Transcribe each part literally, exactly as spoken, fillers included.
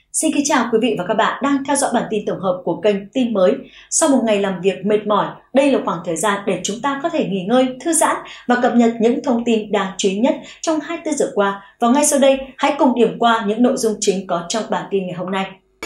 Xin kính chào quý vị và các bạn đang theo dõi bản tin tổng hợp của kênh Tin Mới. Sau một ngày làm việc mệt mỏi, đây là khoảng thời gian để chúng ta có thể nghỉ ngơi, thư giãn và cập nhật những thông tin đáng chú ý nhất trong hai mươi tư giờ qua. Và ngay sau đây, hãy cùng điểm qua những nội dung chính có trong bản tin ngày hôm nay.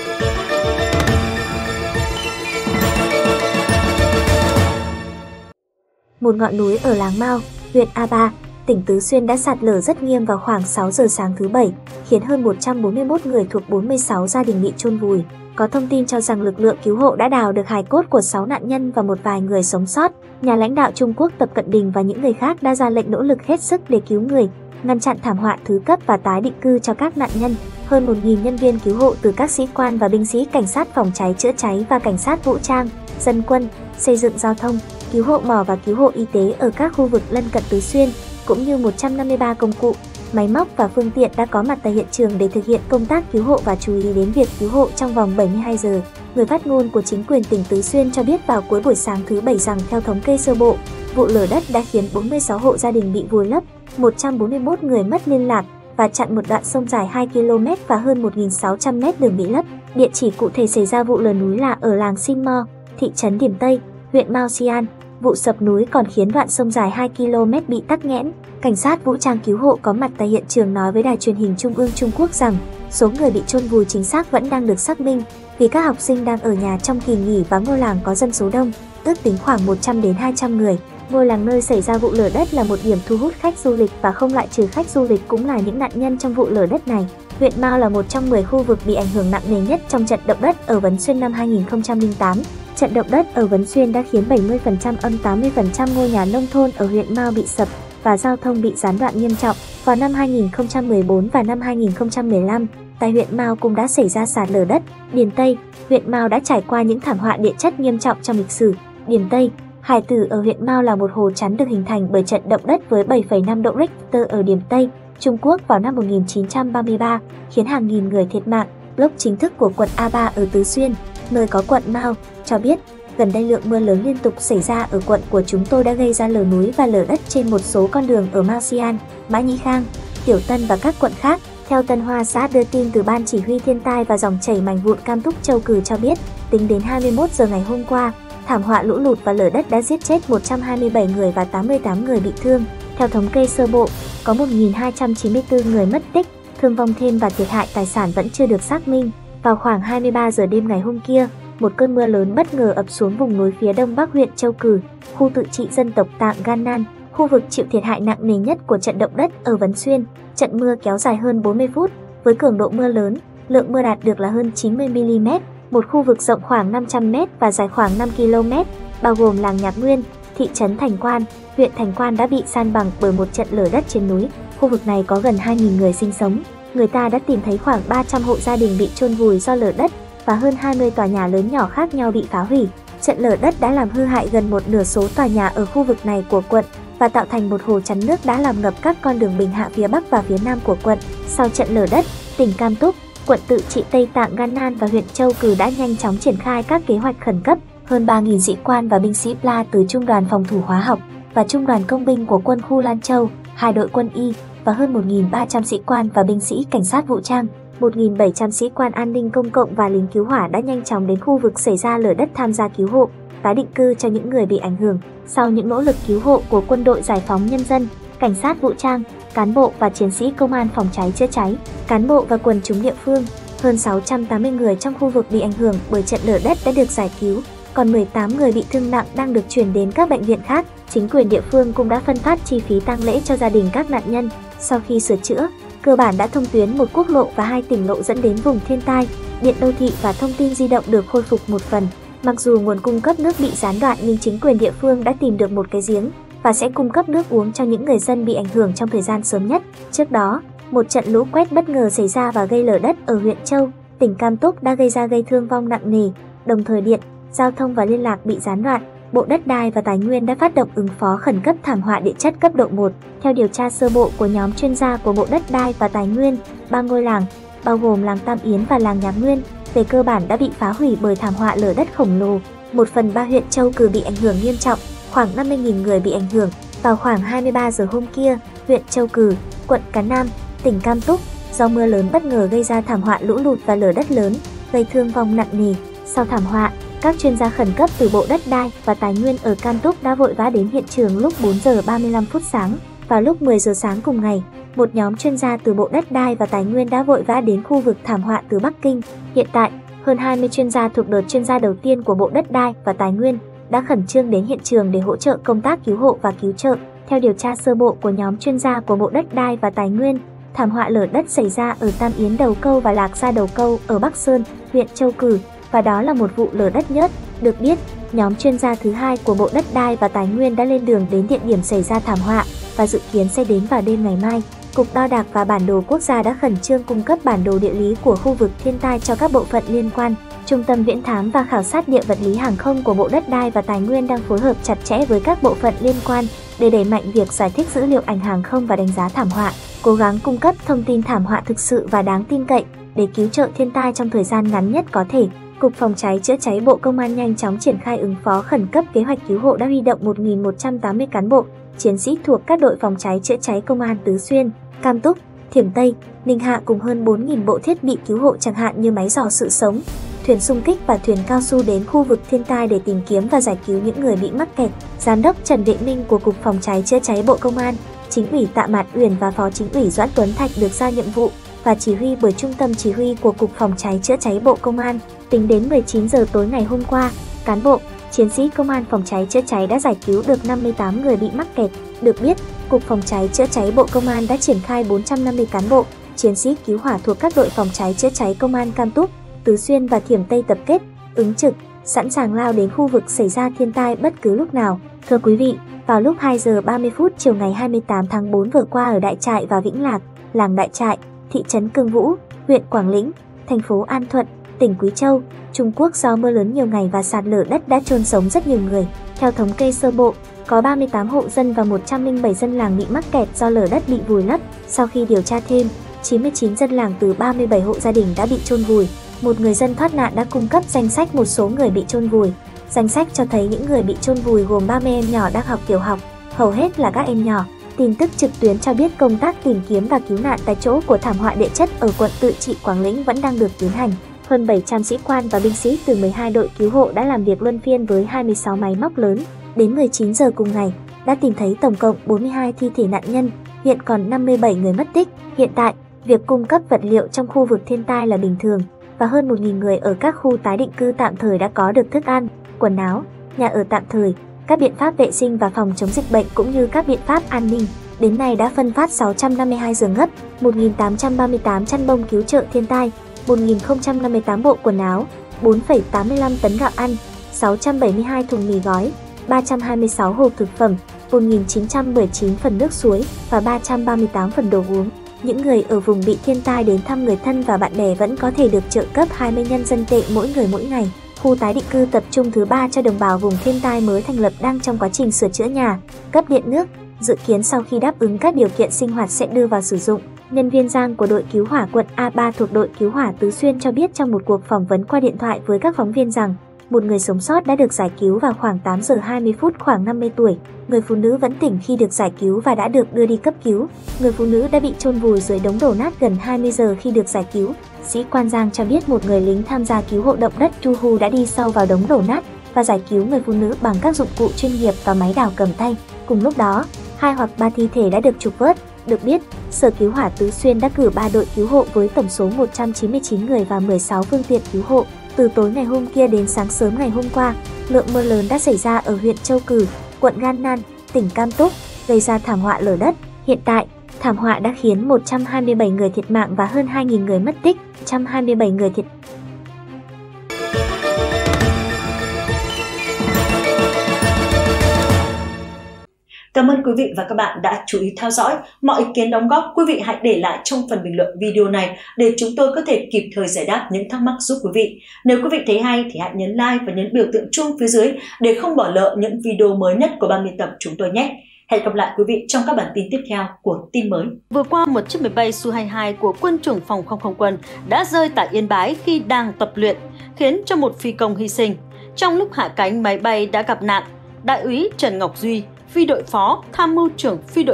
Một ngọn núi ở Láng Mao, huyện A Ba, tỉnh Tứ Xuyên đã sạt lở rất nghiêm vào khoảng sáu giờ sáng thứ Bảy, khiến hơn một trăm bốn mươi mốt người thuộc bốn mươi sáu gia đình bị chôn vùi. Có thông tin cho rằng lực lượng cứu hộ đã đào được hài cốt của sáu nạn nhân và một vài người sống sót. Nhà lãnh đạo Trung Quốc Tập Cận Bình và những người khác đã ra lệnh nỗ lực hết sức để cứu người, ngăn chặn thảm họa thứ cấp và tái định cư cho các nạn nhân. Hơn một nghìn nhân viên cứu hộ từ các sĩ quan và binh sĩ cảnh sát phòng cháy chữa cháy và cảnh sát vũ trang, dân quân, xây dựng giao thông, cứu hộ mỏ và cứu hộ y tế ở các khu vực lân cận Tứ Xuyên, cũng như một trăm năm mươi ba công cụ, máy móc và phương tiện đã có mặt tại hiện trường để thực hiện công tác cứu hộ và chú ý đến việc cứu hộ trong vòng bảy mươi hai giờ. Người phát ngôn của chính quyền tỉnh Tứ Xuyên cho biết vào cuối buổi sáng thứ Bảy rằng theo thống kê sơ bộ, vụ lở đất đã khiến bốn mươi sáu hộ gia đình bị vùi lấp, một trăm bốn mươi mốt người mất liên lạc và chặn một đoạn sông dài hai ki lô mét và hơn một nghìn sáu trăm mét đường bị lấp. Địa chỉ cụ thể xảy ra vụ lở núi là ở làng Sinh Mo, thị trấn Điểm Tây, huyện Mao Xi'an. Vụ sập núi còn khiến đoạn sông dài hai ki lô mét bị tắc nghẽn. Cảnh sát vũ trang cứu hộ có mặt tại hiện trường nói với đài truyền hình Trung ương Trung Quốc rằng số người bị chôn vùi chính xác vẫn đang được xác minh, vì các học sinh đang ở nhà trong kỳ nghỉ và ngôi làng có dân số đông, ước tính khoảng một trăm đến hai trăm người. Ngôi làng nơi xảy ra vụ lở đất là một điểm thu hút khách du lịch và không loại trừ khách du lịch cũng là những nạn nhân trong vụ lở đất này. Huyện Mao là một trong mười khu vực bị ảnh hưởng nặng nề nhất trong trận động đất ở Vấn Xuyên năm hai nghìn không trăm lẻ tám. Trận động đất ở Vấn Xuyên đã khiến bảy mươi phần trăm âm tám mươi phần trăm ngôi nhà nông thôn ở huyện Mao bị sập và giao thông bị gián đoạn nghiêm trọng. Vào năm hai nghìn không trăm mười bốn và năm hai nghìn không trăm mười lăm, tại huyện Mao cũng đã xảy ra sạt lở đất. Điền Tây, huyện Mao đã trải qua những thảm họa địa chất nghiêm trọng trong lịch sử. Điền Tây, Hải Tử ở huyện Mao là một hồ chắn được hình thành bởi trận động đất với bảy phẩy năm độ Richter ở Điền Tây, Trung Quốc vào năm một nghìn chín trăm ba mươi ba, khiến hàng nghìn người thiệt mạng. Blog chính thức của quận A Ba ở Tứ Xuyên, nơi có quận Mao, cho biết gần đây lượng mưa lớn liên tục xảy ra ở quận của chúng tôi đã gây ra lở núi và lở đất trên một số con đường ở Mao Xi'an, Mã Nhĩ Khang, Tiểu Tân và các quận khác. Theo Tân Hoa Xã đưa tin từ Ban Chỉ huy Thiên tai và Dòng chảy mảnh vụn Cam Túc Châu Cừ cho biết, tính đến hai mươi mốt giờ ngày hôm qua, thảm họa lũ lụt và lở đất đã giết chết một trăm hai mươi bảy người và tám mươi tám người bị thương. Theo thống kê sơ bộ, có một nghìn hai trăm chín mươi tư người mất tích, thương vong thêm và thiệt hại tài sản vẫn chưa được xác minh. Vào khoảng hai mươi ba giờ đêm ngày hôm kia, một cơn mưa lớn bất ngờ ập xuống vùng núi phía đông bắc huyện Châu Cừ, khu tự trị dân tộc Tạng Gan Nan, khu vực chịu thiệt hại nặng nề nhất của trận động đất ở Vấn Xuyên. Trận mưa kéo dài hơn bốn mươi phút, với cường độ mưa lớn, lượng mưa đạt được là hơn chín mươi mi li mét, một khu vực rộng khoảng năm trăm mét và dài khoảng năm ki lô mét, bao gồm làng Nhạc Nguyên, thị trấn Thành Quan, huyện Thành Quan đã bị san bằng bởi một trận lở đất trên núi. Khu vực này có gần hai nghìn người sinh sống. Người ta đã tìm thấy khoảng ba trăm hộ gia đình bị chôn vùi do lở đất và hơn hai mươi tòa nhà lớn nhỏ khác nhau bị phá hủy. Trận lở đất đã làm hư hại gần một nửa số tòa nhà ở khu vực này của quận và tạo thành một hồ chắn nước đã làm ngập các con đường bình hạ phía bắc và phía nam của quận. Sau trận lở đất, tỉnh Cam Túc, quận tự trị Tây Tạng Gan Nan và huyện Châu Cừ đã nhanh chóng triển khai các kế hoạch khẩn cấp. Hơn ba nghìn sĩ quan và binh sĩ Pla từ Trung đoàn Phòng thủ Hóa học và Trung đoàn Công binh của quân khu Lan Châu, hai đội quân y và hơn một nghìn ba trăm sĩ quan và binh sĩ cảnh sát vũ trang, một nghìn bảy trăm sĩ quan an ninh công cộng và lính cứu hỏa đã nhanh chóng đến khu vực xảy ra lở đất tham gia cứu hộ, tái định cư cho những người bị ảnh hưởng. Sau những nỗ lực cứu hộ của quân đội giải phóng nhân dân, cảnh sát vũ trang, cán bộ và chiến sĩ công an phòng cháy chữa cháy, cán bộ và quần chúng địa phương, hơn sáu trăm tám mươi người trong khu vực bị ảnh hưởng bởi trận lở đất đã được giải cứu, còn mười tám người bị thương nặng đang được chuyển đến các bệnh viện khác. Chính quyền địa phương cũng đã phân phát chi phí tang lễ cho gia đình các nạn nhân. Sau khi sửa chữa, cơ bản đã thông tuyến một quốc lộ và hai tỉnh lộ dẫn đến vùng thiên tai, điện đô thị và thông tin di động được khôi phục một phần. Mặc dù nguồn cung cấp nước bị gián đoạn nhưng chính quyền địa phương đã tìm được một cái giếng và sẽ cung cấp nước uống cho những người dân bị ảnh hưởng trong thời gian sớm nhất. Trước đó, một trận lũ quét bất ngờ xảy ra và gây lở đất ở huyện Châu, tỉnh Cam Túc đã gây ra gây thương vong nặng nề, đồng thời điện, giao thông và liên lạc bị gián đoạn. Bộ Đất đai và Tài nguyên đã phát động ứng phó khẩn cấp thảm họa địa chất cấp độ một. Theo điều tra sơ bộ của nhóm chuyên gia của Bộ Đất đai và Tài nguyên, ba ngôi làng, bao gồm làng Tam Yến và làng Nhạc Nguyên, về cơ bản đã bị phá hủy bởi thảm họa lở đất khổng lồ. Một phần ba huyện Châu Cừ bị ảnh hưởng nghiêm trọng, khoảng năm mươi nghìn người bị ảnh hưởng. Vào khoảng hai mươi ba giờ hôm kia, huyện Châu Cừ, quận Cán Nam, tỉnh Cam Túc, do mưa lớn bất ngờ gây ra thảm họa lũ lụt và lở đất lớn, gây thương vong nặng nề. Sau thảm họa, các chuyên gia khẩn cấp từ Bộ Đất đai và Tài nguyên ở Cam Túc đã vội vã đến hiện trường lúc bốn giờ ba mươi lăm phút sáng. Vào lúc mười giờ sáng cùng ngày, một nhóm chuyên gia từ Bộ Đất đai và Tài nguyên đã vội vã đến khu vực thảm họa từ Bắc Kinh. Hiện tại, hơn hai mươi chuyên gia thuộc đợt chuyên gia đầu tiên của Bộ Đất đai và Tài nguyên đã khẩn trương đến hiện trường để hỗ trợ công tác cứu hộ và cứu trợ. Theo điều tra sơ bộ của nhóm chuyên gia của Bộ Đất đai và Tài nguyên, thảm họa lở đất xảy ra ở Tam Yến Đầu Câu và Lạc Gia Đầu Câu ở Bắc Sơn, huyện Châu Cử, và đó là một vụ lở đất nhất. Được biết, nhóm chuyên gia thứ hai của Bộ Đất đai và Tài nguyên đã lên đường đến địa điểm xảy ra thảm họa và dự kiến sẽ đến vào đêm ngày mai. Cục Đo đạc và Bản đồ Quốc gia đã khẩn trương cung cấp bản đồ địa lý của khu vực thiên tai cho các bộ phận liên quan. Trung tâm Viễn thám và Khảo sát Địa vật lý Hàng không của Bộ Đất đai và Tài nguyên đang phối hợp chặt chẽ với các bộ phận liên quan để đẩy mạnh việc giải thích dữ liệu ảnh hàng không và đánh giá thảm họa, cố gắng cung cấp thông tin thảm họa thực sự và đáng tin cậy để cứu trợ thiên tai trong thời gian ngắn nhất có thể. Cục Phòng cháy chữa cháy Bộ Công an nhanh chóng triển khai ứng phó khẩn cấp. Kế hoạch cứu hộ đã huy động một nghìn một trăm tám mươi cán bộ, chiến sĩ thuộc các đội phòng cháy chữa cháy Công an Tứ Xuyên, Cam Túc, Thiểm Tây, Ninh Hạ cùng hơn bốn nghìn bộ thiết bị cứu hộ chẳng hạn như máy dò sự sống, thuyền xung kích và thuyền cao su đến khu vực thiên tai để tìm kiếm và giải cứu những người bị mắc kẹt. Giám đốc Trần Đệ Minh của Cục Phòng cháy chữa cháy Bộ Công an, Chính ủy Tạ Mạt Uyển và Phó Chính ủy Doãn Tuấn Thạch được giao nhiệm vụ và chỉ huy bởi Trung tâm Chỉ huy của Cục Phòng cháy chữa cháy Bộ Công an. Tính đến mười chín giờ tối ngày hôm qua, cán bộ, chiến sĩ Công an Phòng cháy chữa cháy đã giải cứu được năm mươi tám người bị mắc kẹt. Được biết, Cục Phòng cháy chữa cháy Bộ Công an đã triển khai bốn trăm năm mươi cán bộ, chiến sĩ cứu hỏa thuộc các đội phòng cháy chữa cháy Công an Cam Túc, Tứ Xuyên và Thiểm Tây tập kết, ứng trực, sẵn sàng lao đến khu vực xảy ra thiên tai bất cứ lúc nào. Thưa quý vị, vào lúc hai giờ ba mươi phút chiều ngày hai mươi tám tháng tư vừa qua ở Đại Trại và Vĩnh Lạc, làng Đại Trại, thị trấn Cương Vũ, huyện Quảng Lĩnh, thành phố An Thuận, tỉnh Quý Châu, Trung Quốc, do mưa lớn nhiều ngày và sạt lở đất đã chôn sống rất nhiều người. Theo thống kê sơ bộ, có ba mươi tám hộ dân và một trăm lẻ bảy dân làng bị mắc kẹt do lở đất bị vùi lấp. Sau khi điều tra thêm, chín mươi chín dân làng từ ba mươi bảy hộ gia đình đã bị chôn vùi. Một người dân thoát nạn đã cung cấp danh sách một số người bị chôn vùi. Danh sách cho thấy những người bị chôn vùi gồm ba mươi em nhỏ đang học tiểu học, hầu hết là các em nhỏ. Tin tức trực tuyến cho biết công tác tìm kiếm và cứu nạn tại chỗ của thảm họa địa chất ở quận Tự Trị, Quảng Lĩnh vẫn đang được tiến hành. Hơn bảy trăm sĩ quan và binh sĩ từ mười hai đội cứu hộ đã làm việc luân phiên với hai mươi sáu máy móc lớn. Đến mười chín giờ cùng ngày, đã tìm thấy tổng cộng bốn mươi hai thi thể nạn nhân, hiện còn năm mươi bảy người mất tích. Hiện tại, việc cung cấp vật liệu trong khu vực thiên tai là bình thường và hơn một nghìn người ở các khu tái định cư tạm thời đã có được thức ăn, quần áo, nhà ở tạm thời, các biện pháp vệ sinh và phòng chống dịch bệnh cũng như các biện pháp an ninh. Đến nay đã phân phát sáu trăm năm mươi hai giường ngấp, một nghìn tám trăm ba mươi tám chăn bông cứu trợ thiên tai, một nghìn không trăm năm mươi tám bộ quần áo, bốn phẩy tám mươi lăm tấn gạo ăn, sáu trăm bảy mươi hai thùng mì gói, ba trăm hai mươi sáu hộp thực phẩm, một nghìn chín trăm mười chín phần nước suối và ba trăm ba mươi tám phần đồ uống. Những người ở vùng bị thiên tai đến thăm người thân và bạn bè vẫn có thể được trợ cấp hai mươi nhân dân tệ mỗi người mỗi ngày. Khu tái định cư tập trung thứ ba cho đồng bào vùng thiên tai mới thành lập đang trong quá trình sửa chữa nhà, cấp điện nước, dự kiến sau khi đáp ứng các điều kiện sinh hoạt sẽ đưa vào sử dụng. Nhân viên Giang của đội cứu hỏa quận A ba thuộc đội cứu hỏa Tứ Xuyên cho biết trong một cuộc phỏng vấn qua điện thoại với các phóng viên rằng một người sống sót đã được giải cứu vào khoảng tám giờ hai mươi phút, khoảng năm mươi tuổi. Người phụ nữ vẫn tỉnh khi được giải cứu và đã được đưa đi cấp cứu. Người phụ nữ đã bị chôn vùi dưới đống đổ nát gần hai mươi giờ khi được giải cứu. Sĩ quan Giang cho biết một người lính tham gia cứu hộ động đất Tuhu đã đi sâu vào đống đổ nát và giải cứu người phụ nữ bằng các dụng cụ chuyên nghiệp và máy đào cầm tay. Cùng lúc đó, hai hoặc ba thi thể đã được trục vớt. Được biết, Sở Cứu hỏa Tứ Xuyên đã cử ba đội cứu hộ với tổng số một trăm chín mươi chín người và mười sáu phương tiện cứu hộ. Từ tối ngày hôm kia đến sáng sớm ngày hôm qua, lượng mưa lớn đã xảy ra ở huyện Châu Cử, quận Gan Nan, tỉnh Cam Túc, gây ra thảm họa lở đất. Hiện tại, thảm họa đã khiến một trăm hai mươi bảy người thiệt mạng và hơn hai nghìn người mất tích, một trăm hai mươi bảy người thiệt Cảm ơn quý vị và các bạn đã chú ý theo dõi. Mọi ý kiến đóng góp quý vị hãy để lại trong phần bình luận video này để chúng tôi có thể kịp thời giải đáp những thắc mắc giúp quý vị. Nếu quý vị thấy hay thì hãy nhấn like và nhấn biểu tượng chuông phía dưới để không bỏ lỡ những video mới nhất của ban biên tập chúng tôi nhé. Hẹn gặp lại quý vị trong các bản tin tiếp theo của Tin Mới. Vừa qua, một chiếc máy bay Su hai mươi hai của quân chủng phòng không không quân đã rơi tại Yên Bái khi đang tập luyện, khiến cho một phi công hy sinh. Trong lúc hạ cánh, máy bay đã gặp nạn. Đại úy Trần Ngọc Duy, phi đội phó, tham mưu trưởng phi đội một,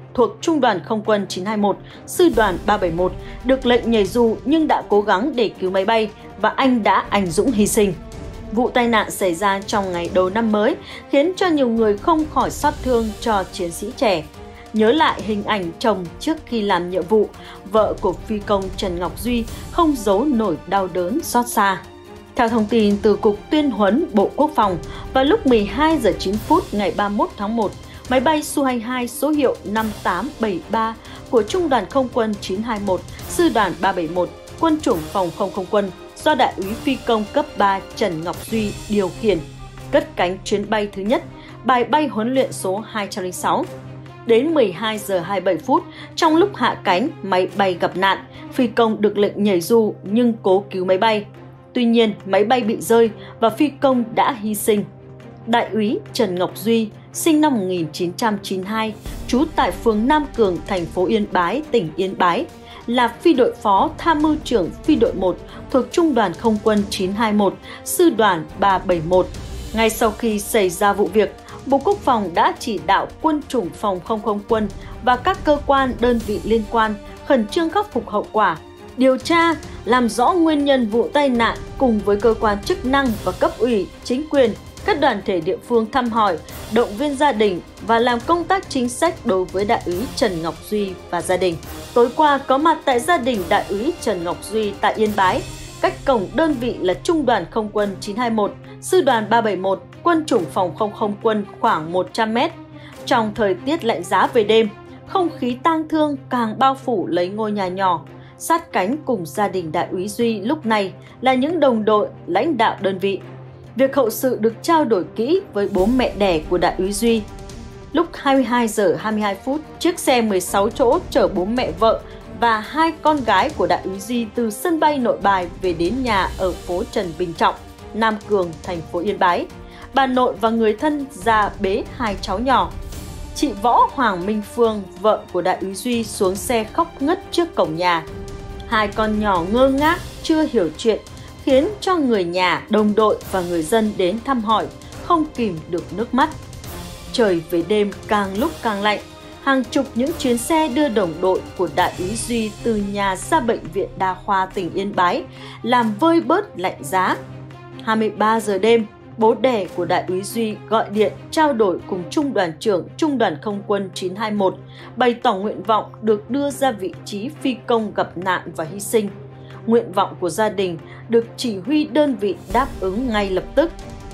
thuộc Trung đoàn Không quân chín hai mốt, Sư đoàn ba bảy mốt, được lệnh nhảy dù nhưng đã cố gắng để cứu máy bay và anh đã anh dũng hy sinh. Vụ tai nạn xảy ra trong ngày đầu năm mới khiến cho nhiều người không khỏi xót thương cho chiến sĩ trẻ. Nhớ lại hình ảnh chồng trước khi làm nhiệm vụ, vợ của phi công Trần Ngọc Duy không giấu nổi đau đớn xót xa. Theo thông tin từ Cục Tuyên huấn Bộ Quốc phòng, vào lúc mười hai giờ chín phút ngày ba mươi mốt tháng một, máy bay Su hai mươi hai số hiệu năm tám bảy ba của Trung đoàn Không quân chín hai mốt, Sư đoàn ba bảy mốt, Quân chủng Phòng không không quân do Đại úy phi công cấp ba Trần Ngọc Duy điều khiển, cất cánh chuyến bay thứ nhất, bài bay huấn luyện số hai trăm lẻ sáu. Đến mười hai giờ hai mươi bảy phút, trong lúc hạ cánh, máy bay gặp nạn, phi công được lệnh nhảy dù nhưng cố cứu máy bay. Tuy nhiên, máy bay bị rơi và phi công đã hy sinh. Đại úy Trần Ngọc Duy, sinh năm một nghìn chín trăm chín mươi hai, trú tại phường Nam Cường, thành phố Yên Bái, tỉnh Yên Bái, là phi đội phó tham mưu trưởng phi đội một thuộc Trung đoàn Không quân chín hai mốt, Sư đoàn ba bảy mốt. Ngay sau khi xảy ra vụ việc, Bộ Quốc phòng đã chỉ đạo Quân chủng Phòng không không quân và các cơ quan đơn vị liên quan khẩn trương khắc phục hậu quả, điều tra, làm rõ nguyên nhân vụ tai nạn cùng với cơ quan chức năng và cấp ủy, chính quyền, các đoàn thể địa phương thăm hỏi, động viên gia đình và làm công tác chính sách đối với Đại úy Trần Ngọc Duy và gia đình. Tối qua có mặt tại gia đình Đại úy Trần Ngọc Duy tại Yên Bái, cách cổng đơn vị là Trung đoàn Không quân chín hai mốt, Sư đoàn ba bảy mốt, Quân chủng Phòng không không quân khoảng một trăm mét. Trong thời tiết lạnh giá về đêm, không khí tang thương càng bao phủ lấy ngôi nhà nhỏ. Sát cánh cùng gia đình Đại úy Duy lúc này là những đồng đội, lãnh đạo đơn vị. Việc hậu sự được trao đổi kỹ với bố mẹ đẻ của Đại úy Duy. Lúc hai mươi hai giờ hai mươi hai phút, chiếc xe mười sáu chỗ chở bố mẹ vợ và hai con gái của Đại úy Duy từ sân bay Nội Bài về đến nhà ở phố Trần Bình Trọng, Nam Cường, thành phố Yên Bái. Bà nội và người thân ra bế hai cháu nhỏ. Chị Võ Hoàng Minh Phương, vợ của Đại úy Duy, xuống xe khóc ngất trước cổng nhà. Hai con nhỏ ngơ ngác, chưa hiểu chuyện, khiến cho người nhà, đồng đội và người dân đến thăm hỏi không kìm được nước mắt. Trời về đêm càng lúc càng lạnh, hàng chục những chuyến xe đưa đồng đội của Đại úy Duy từ nhà ra Bệnh viện Đa khoa tỉnh Yên Bái làm vơi bớt lạnh giá. hai mươi ba giờ đêm, bố đẻ của Đại úy Duy gọi điện trao đổi cùng Trung đoàn trưởng Trung đoàn Không quân chín hai mốt, bày tỏ nguyện vọng được đưa ra vị trí phi công gặp nạn và hy sinh. Nguyện vọng của gia đình được chỉ huy đơn vị đáp ứng ngay lập tức.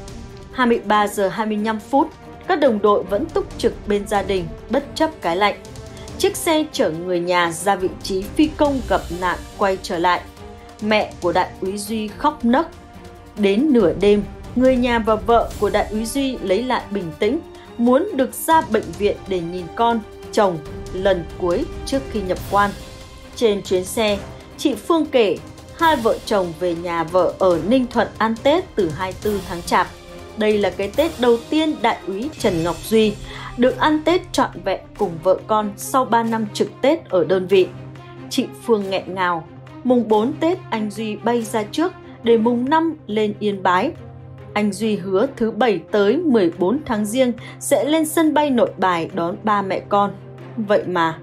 hai mươi ba giờ hai mươi lăm phút, các đồng đội vẫn túc trực bên gia đình bất chấp cái lạnh. Chiếc xe chở người nhà ra vị trí phi công gặp nạn quay trở lại. Mẹ của Đại úy Duy khóc nấc. Đến nửa đêm, người nhà và vợ của Đại úy Duy lấy lại bình tĩnh, muốn được ra bệnh viện để nhìn con, chồng lần cuối trước khi nhập quan. Trên chuyến xe, chị Phương kể hai vợ chồng về nhà vợ ở Ninh Thuận ăn Tết từ hai mươi tư tháng Chạp. Đây là cái Tết đầu tiên Đại úy Trần Ngọc Duy được ăn Tết trọn vẹn cùng vợ con sau ba năm trực Tết ở đơn vị. Chị Phương nghẹn ngào, mùng bốn Tết anh Duy bay ra trước để mùng năm lên Yên Bái. Anh Duy hứa thứ bảy tới mười bốn tháng Giêng sẽ lên sân bay Nội Bài đón ba mẹ con. Vậy mà,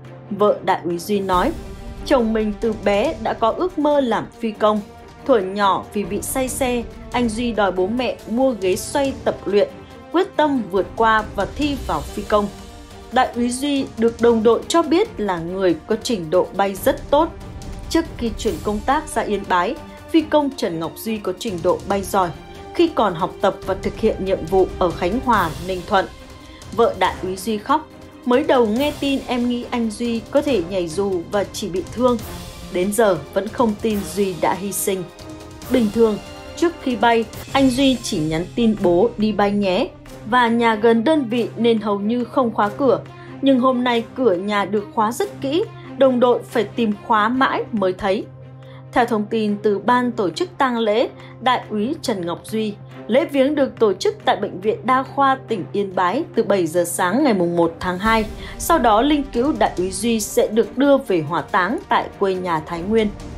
vợ Đại úy Duy nói, chồng mình từ bé đã có ước mơ làm phi công. Thuở nhỏ vì bị say xe, anh Duy đòi bố mẹ mua ghế xoay tập luyện, quyết tâm vượt qua và thi vào phi công. Đại úy Duy được đồng đội cho biết là người có trình độ bay rất tốt. Trước khi chuyển công tác ra Yên Bái, phi công Trần Ngọc Duy có trình độ bay giỏi khi còn học tập và thực hiện nhiệm vụ ở Khánh Hòa, Ninh Thuận. Vợ Đại úy Duy khóc. Mới đầu nghe tin em nghĩ anh Duy có thể nhảy dù và chỉ bị thương. Đến giờ vẫn không tin Duy đã hy sinh. Bình thường, trước khi bay, anh Duy chỉ nhắn tin bố đi bay nhé và nhà gần đơn vị nên hầu như không khóa cửa. Nhưng hôm nay cửa nhà được khóa rất kỹ, đồng đội phải tìm khóa mãi mới thấy. Theo thông tin từ ban tổ chức tang lễ Đại úy Trần Ngọc Duy, lễ viếng được tổ chức tại Bệnh viện Đa khoa tỉnh Yên Bái từ bảy giờ sáng ngày mùng một tháng hai. Sau đó linh cữu Đại úy Duy sẽ được đưa về hỏa táng tại quê nhà Thái Nguyên.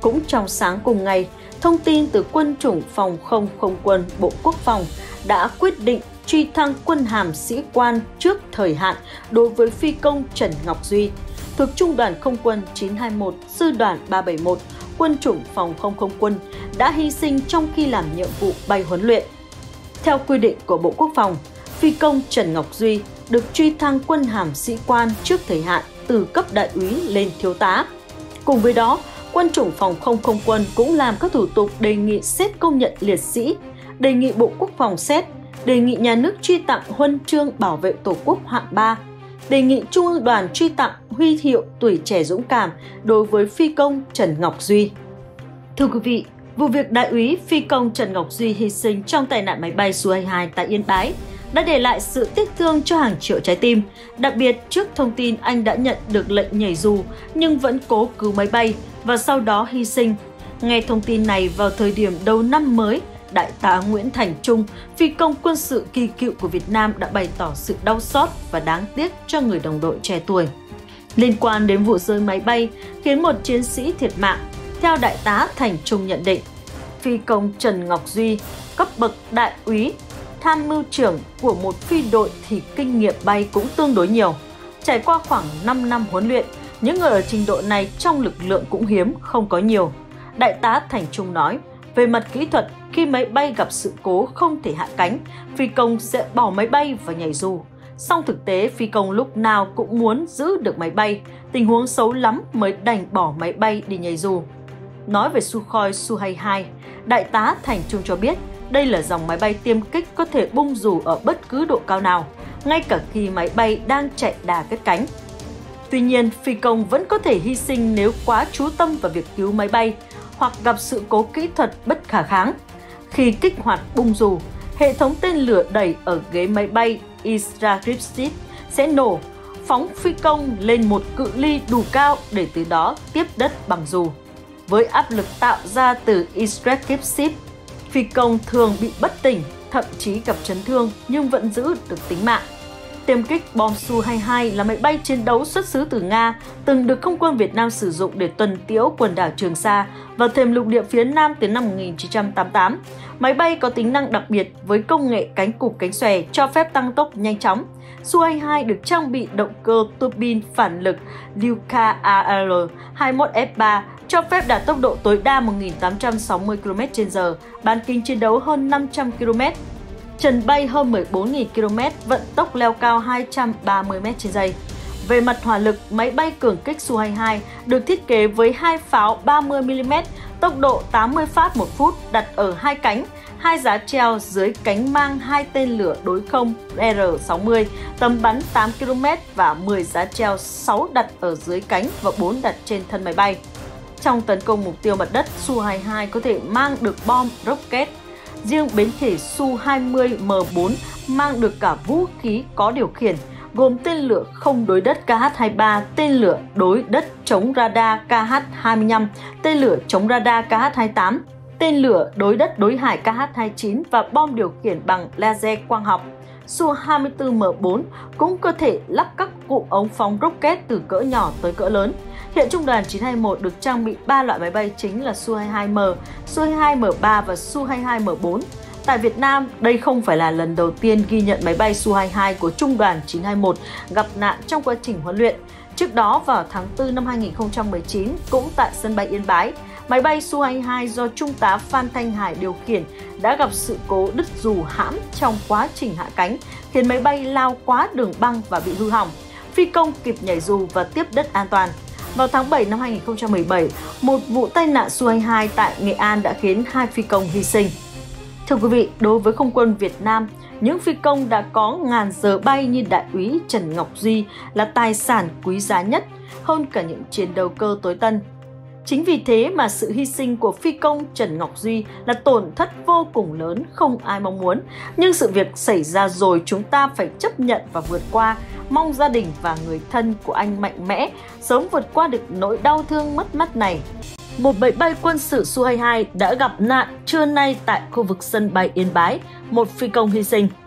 Cũng trong sáng cùng ngày, thông tin từ Quân chủng Phòng không Không quân Bộ Quốc phòng đã quyết định truy thăng quân hàm sĩ quan trước thời hạn đối với phi công Trần Ngọc Duy, thuộc Trung đoàn Không quân chín hai mốt, Sư đoàn ba bảy mốt, Quân chủng Phòng không Không quân, đã hy sinh trong khi làm nhiệm vụ bay huấn luyện. Theo quy định của Bộ Quốc phòng, phi công Trần Ngọc Duy được truy thăng quân hàm sĩ quan trước thời hạn từ cấp đại úy lên thiếu tá. Cùng với đó, Quân chủng Phòng không Không quân cũng làm các thủ tục đề nghị xét công nhận liệt sĩ, đề nghị Bộ Quốc phòng xét, đề nghị nhà nước truy tặng huân chương bảo vệ Tổ quốc hạng ba, đề nghị Trung ương Đoàn truy tặng huy hiệu tuổi trẻ dũng cảm đối với phi công Trần Ngọc Duy. Thưa quý vị, vụ việc đại úy phi công Trần Ngọc Duy hy sinh trong tai nạn máy bay Su hai hai tại Yên Bái đã để lại sự tiếc thương cho hàng triệu trái tim, đặc biệt trước thông tin anh đã nhận được lệnh nhảy dù nhưng vẫn cố cứu máy bay và sau đó hy sinh. Nghe thông tin này vào thời điểm đầu năm mới, Đại tá Nguyễn Thành Trung, phi công quân sự kỳ cựu của Việt Nam đã bày tỏ sự đau xót và đáng tiếc cho người đồng đội trẻ tuổi. Liên quan đến vụ rơi máy bay khiến một chiến sĩ thiệt mạng, theo Đại tá Thành Trung nhận định, phi công Trần Ngọc Duy, cấp bậc đại úy, tham mưu trưởng của một phi đội thì kinh nghiệm bay cũng tương đối nhiều. Trải qua khoảng năm năm huấn luyện, những người ở trình độ này trong lực lượng cũng hiếm, không có nhiều. Đại tá Thành Trung nói, về mặt kỹ thuật, khi máy bay gặp sự cố không thể hạ cánh, phi công sẽ bỏ máy bay và nhảy dù. Song thực tế, phi công lúc nào cũng muốn giữ được máy bay, tình huống xấu lắm mới đành bỏ máy bay đi nhảy dù. Nói về Sukhoi Su hai hai, Đại tá Thành Trung cho biết, đây là dòng máy bay tiêm kích có thể bung dù ở bất cứ độ cao nào, ngay cả khi máy bay đang chạy đà cất cánh. Tuy nhiên, phi công vẫn có thể hy sinh nếu quá chú tâm vào việc cứu máy bay hoặc gặp sự cố kỹ thuật bất khả kháng. Khi kích hoạt bung dù, hệ thống tên lửa đẩy ở ghế máy bay Istragipsit sẽ nổ, phóng phi công lên một cự ly đủ cao để từ đó tiếp đất bằng dù. Với áp lực tạo ra từ Istragipsit, phi công thường bị bất tỉnh, thậm chí gặp chấn thương nhưng vẫn giữ được tính mạng. Tiêm kích bom Su hai hai là máy bay chiến đấu xuất xứ từ Nga, từng được Không quân Việt Nam sử dụng để tuần tiễu quần đảo Trường Sa và thềm lục địa phía Nam từ năm một nghìn chín trăm tám mươi tám. Máy bay có tính năng đặc biệt với công nghệ cánh cụp cánh xòe cho phép tăng tốc nhanh chóng. Su hai hai được trang bị động cơ tua bin phản lực Lyuka A L hai mươi mốt F ba cho phép đạt tốc độ tối đa một nghìn tám trăm sáu mươi ki lô mét trên giờ, bán kính chiến đấu hơn năm trăm ki lô mét. Trần bay hơn mười bốn nghìn ki lô mét, vận tốc leo cao hai trăm ba mươi mét trên giây. Về mặt hỏa lực, máy bay cường kích Su hai hai được thiết kế với hai pháo ba mươi mi li mét, tốc độ tám mươi phát một phút đặt ở hai cánh, hai giá treo dưới cánh mang hai tên lửa đối không R sáu mươi, tầm bắn tám ki lô mét và mười giá treo sáu đặt ở dưới cánh và bốn đặt trên thân máy bay. Trong tấn công mục tiêu mặt đất, Su hai hai có thể mang được bom rocket. Riêng bến thể Su hai mươi M bốn mang được cả vũ khí có điều khiển, gồm tên lửa không đối đất K H hai mươi ba, tên lửa đối đất chống radar K H hai mươi lăm, tên lửa chống radar K H hai mươi tám, tên lửa đối đất đối hải K H hai mươi chín và bom điều khiển bằng laser quang học. Su hai mươi tư M bốn cũng có thể lắp các cụm ống phóng rocket từ cỡ nhỏ tới cỡ lớn. Hiện Trung đoàn chín hai mốt được trang bị ba loại máy bay chính là Su hai mươi hai M, Su hai mươi hai M ba và Su hai mươi hai M bốn. Tại Việt Nam, đây không phải là lần đầu tiên ghi nhận máy bay Su hai mươi hai của Trung đoàn chín hai mốt gặp nạn trong quá trình huấn luyện. Trước đó, vào tháng tư năm hai nghìn không trăm mười chín, cũng tại sân bay Yên Bái, máy bay Su hai mươi hai do Trung tá Phan Thanh Hải điều khiển đã gặp sự cố đứt dù hãm trong quá trình hạ cánh, khiến máy bay lao quá đường băng và bị hư hỏng. Phi công kịp nhảy dù và tiếp đất an toàn. Vào tháng bảy năm hai nghìn không trăm mười bảy, một vụ tai nạn Su hai mươi hai tại Nghệ An đã khiến hai phi công hy sinh. Thưa quý vị, đối với Không quân Việt Nam, những phi công đã có ngàn giờ bay như đại úy Trần Ngọc Duy là tài sản quý giá nhất, hơn cả những chiến đấu cơ tối tân. Chính vì thế mà sự hy sinh của phi công Trần Ngọc Duy là tổn thất vô cùng lớn, không ai mong muốn. Nhưng sự việc xảy ra rồi, chúng ta phải chấp nhận và vượt qua. Mong gia đình và người thân của anh mạnh mẽ, sớm vượt qua được nỗi đau thương mất mát này. Một máy bay quân sự Su hai mươi hai đã gặp nạn trưa nay tại khu vực sân bay Yên Bái, một phi công hy sinh.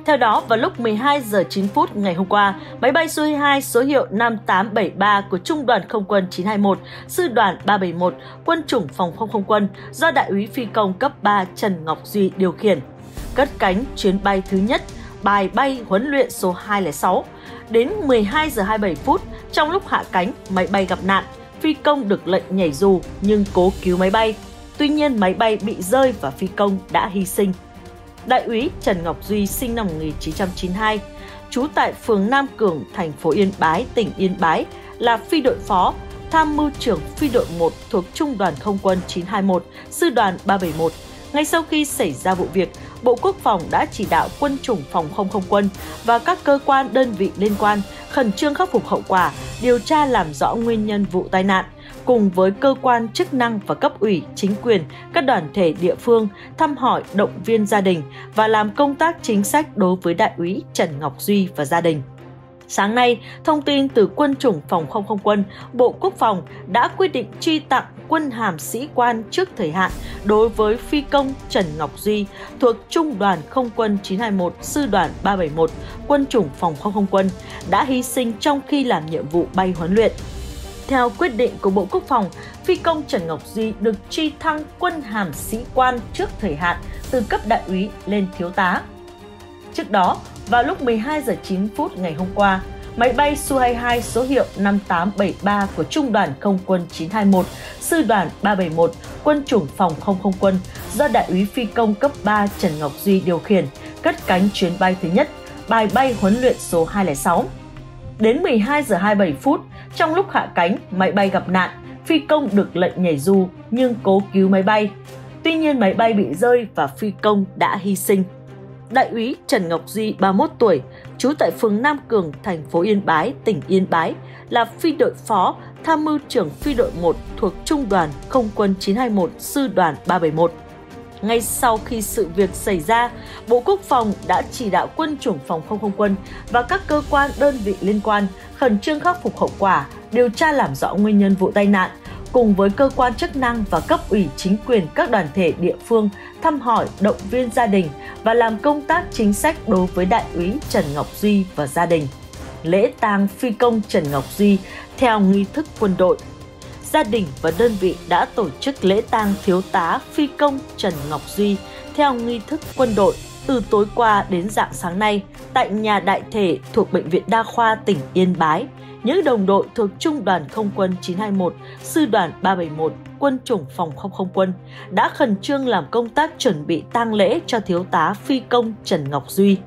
Theo đó, vào lúc mười hai giờ chín phút ngày hôm qua, máy bay Su hai hai số hiệu năm tám bảy ba của Trung đoàn Không quân chín hai mốt, Sư đoàn ba bảy mốt, Quân chủng Phòng không không quân do Đại úy phi công cấp ba Trần Ngọc Duy điều khiển, cất cánh chuyến bay thứ nhất, bài bay huấn luyện số hai không sáu. Đến mười hai giờ hai mươi bảy phút, trong lúc hạ cánh, máy bay gặp nạn. Phi công được lệnh nhảy dù nhưng cố cứu máy bay. Tuy nhiên, máy bay bị rơi và phi công đã hy sinh. Đại úy Trần Ngọc Duy sinh năm một nghìn chín trăm chín mươi hai, trú tại phường Nam Cường, thành phố Yên Bái, tỉnh Yên Bái, là phi đội phó, tham mưu trưởng phi đội một thuộc Trung đoàn Không quân chín hai mốt, Sư đoàn ba bảy mốt. Ngay sau khi xảy ra vụ việc, Bộ Quốc phòng đã chỉ đạo Quân chủng Phòng không không quân và các cơ quan đơn vị liên quan khẩn trương khắc phục hậu quả, điều tra làm rõ nguyên nhân vụ tai nạn, cùng với cơ quan chức năng và cấp ủy, chính quyền, các đoàn thể địa phương thăm hỏi, động viên gia đình và làm công tác chính sách đối với Đại úy Trần Ngọc Duy và gia đình. Sáng nay, thông tin từ Quân chủng Phòng không không quân, Bộ Quốc phòng đã quyết định truy tặng quân hàm sĩ quan trước thời hạn đối với phi công Trần Ngọc Duy thuộc Trung đoàn Không quân chín hai mốt, Sư đoàn ba bảy mốt, Quân chủng Phòng không không quân đã hy sinh trong khi làm nhiệm vụ bay huấn luyện. Theo quyết định của Bộ Quốc phòng, phi công Trần Ngọc Duy được truy thăng quân hàm sĩ quan trước thời hạn từ cấp đại úy lên thiếu tá. Trước đó, vào lúc mười hai giờ chín phút ngày hôm qua, máy bay Su hai hai số hiệu năm tám bảy ba của Trung đoàn Không quân chín hai mốt, Sư đoàn ba bảy mốt, Quân chủng Phòng không không quân do Đại úy phi công cấp ba Trần Ngọc Duy điều khiển, cất cánh chuyến bay thứ nhất, bài bay huấn luyện số hai không sáu. Đến mười hai giờ hai mươi bảy phút, trong lúc hạ cánh, máy bay gặp nạn, phi công được lệnh nhảy dù nhưng cố cứu máy bay. Tuy nhiên, máy bay bị rơi và phi công đã hy sinh. Đại úy Trần Ngọc Duy, ba mươi mốt tuổi, trú tại phường Nam Cường, thành phố Yên Bái, tỉnh Yên Bái, là phi đội phó, tham mưu trưởng phi đội một thuộc Trung đoàn Không quân chín hai mốt, Sư đoàn ba bảy mốt. Ngay sau khi sự việc xảy ra, Bộ Quốc phòng đã chỉ đạo Quân chủng Phòng không không quân và các cơ quan đơn vị liên quan khẩn trương khắc phục hậu quả, điều tra làm rõ nguyên nhân vụ tai nạn, cùng với cơ quan chức năng và cấp ủy chính quyền các đoàn thể địa phương thăm hỏi, động viên gia đình và làm công tác chính sách đối với Đại úy Trần Ngọc Duy và gia đình. Lễ tang phi công Trần Ngọc Duy theo nghi thức quân đội. Gia đình và đơn vị đã tổ chức lễ tang thiếu tá phi công Trần Ngọc Duy theo nghi thức quân đội từ tối qua đến rạng sáng nay tại nhà đại thể thuộc Bệnh viện Đa khoa tỉnh Yên Bái. Những đồng đội thuộc Trung đoàn Không quân chín hai mốt, Sư đoàn ba bảy mốt, Quân chủng Phòng không không quân đã khẩn trương làm công tác chuẩn bị tang lễ cho thiếu tá phi công Trần Ngọc Duy.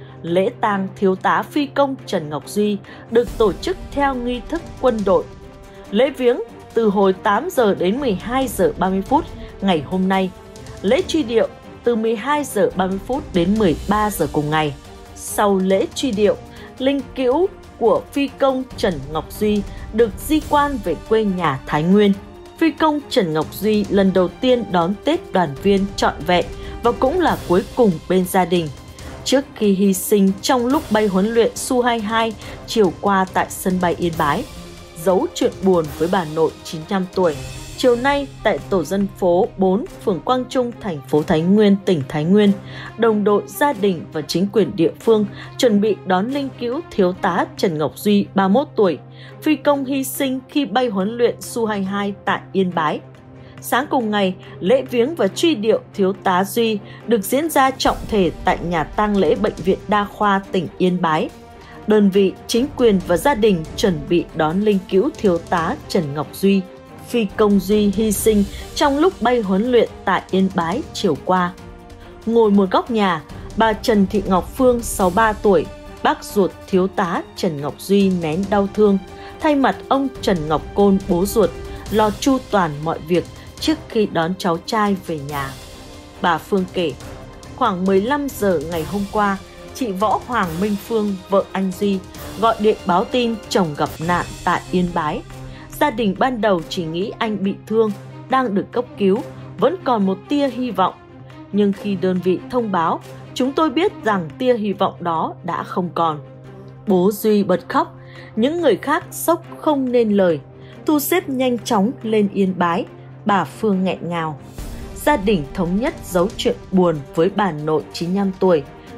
Lễ tang thiếu tá phi công Trần Ngọc Duy được tổ chức theo nghi thức quân đội. Lễ viếng từ hồi tám giờ đến mười hai giờ ba mươi phút ngày hôm nay. Lễ truy điệu từ mười hai giờ ba mươi phút đến mười ba giờ cùng ngày. Sau lễ truy điệu, linh cữu của phi công Trần Ngọc Duy được di quan về quê nhà Thái Nguyên. Phi công Trần Ngọc Duy lần đầu tiên đón Tết đoàn viên trọn vẹn và cũng là cuối cùng bên gia đình, trước khi hy sinh trong lúc bay huấn luyện Su hai hai chiều qua tại sân bay Yên Bái. Giấu chuyện buồn với bà nội chín mươi lăm tuổi, chiều nay tại tổ dân phố bốn, phường Quang Trung, thành phố Thái Nguyên, tỉnh Thái Nguyên, đồng đội, gia đình và chính quyền địa phương chuẩn bị đón linh cữu thiếu tá Trần Ngọc Duy, ba mươi mốt tuổi, phi công hy sinh khi bay huấn luyện Su hai hai tại Yên Bái. Sáng cùng ngày, lễ viếng và truy điệu thiếu tá Duy được diễn ra trọng thể tại nhà tang lễ Bệnh viện Đa khoa tỉnh Yên Bái. Đơn vị, chính quyền và gia đình chuẩn bị đón linh cữu thiếu tá Trần Ngọc Duy, phi công Duy hy sinh trong lúc bay huấn luyện tại Yên Bái chiều qua. Ngồi một góc nhà, bà Trần Thị Ngọc Phương, sáu mươi ba tuổi, bác ruột thiếu tá Trần Ngọc Duy nén đau thương, thay mặt ông Trần Ngọc Côn, bố ruột, lo chu toàn mọi việc trước khi đón cháu trai về nhà. Bà Phương kể, khoảng mười lăm giờ ngày hôm qua, chị Võ Hoàng Minh Phương, vợ anh Duy, gọi điện báo tin chồng gặp nạn tại Yên Bái. Gia đình ban đầu chỉ nghĩ anh bị thương, đang được cấp cứu, vẫn còn một tia hy vọng. Nhưng khi đơn vị thông báo, chúng tôi biết rằng tia hy vọng đó đã không còn. Bố Duy bật khóc, những người khác sốc không nên lời. Thu xếp nhanh chóng lên Yên Bái, bà Phương nghẹn ngào. Gia đình thống nhất giấu chuyện buồn với bà nội chín mươi lăm tuổi,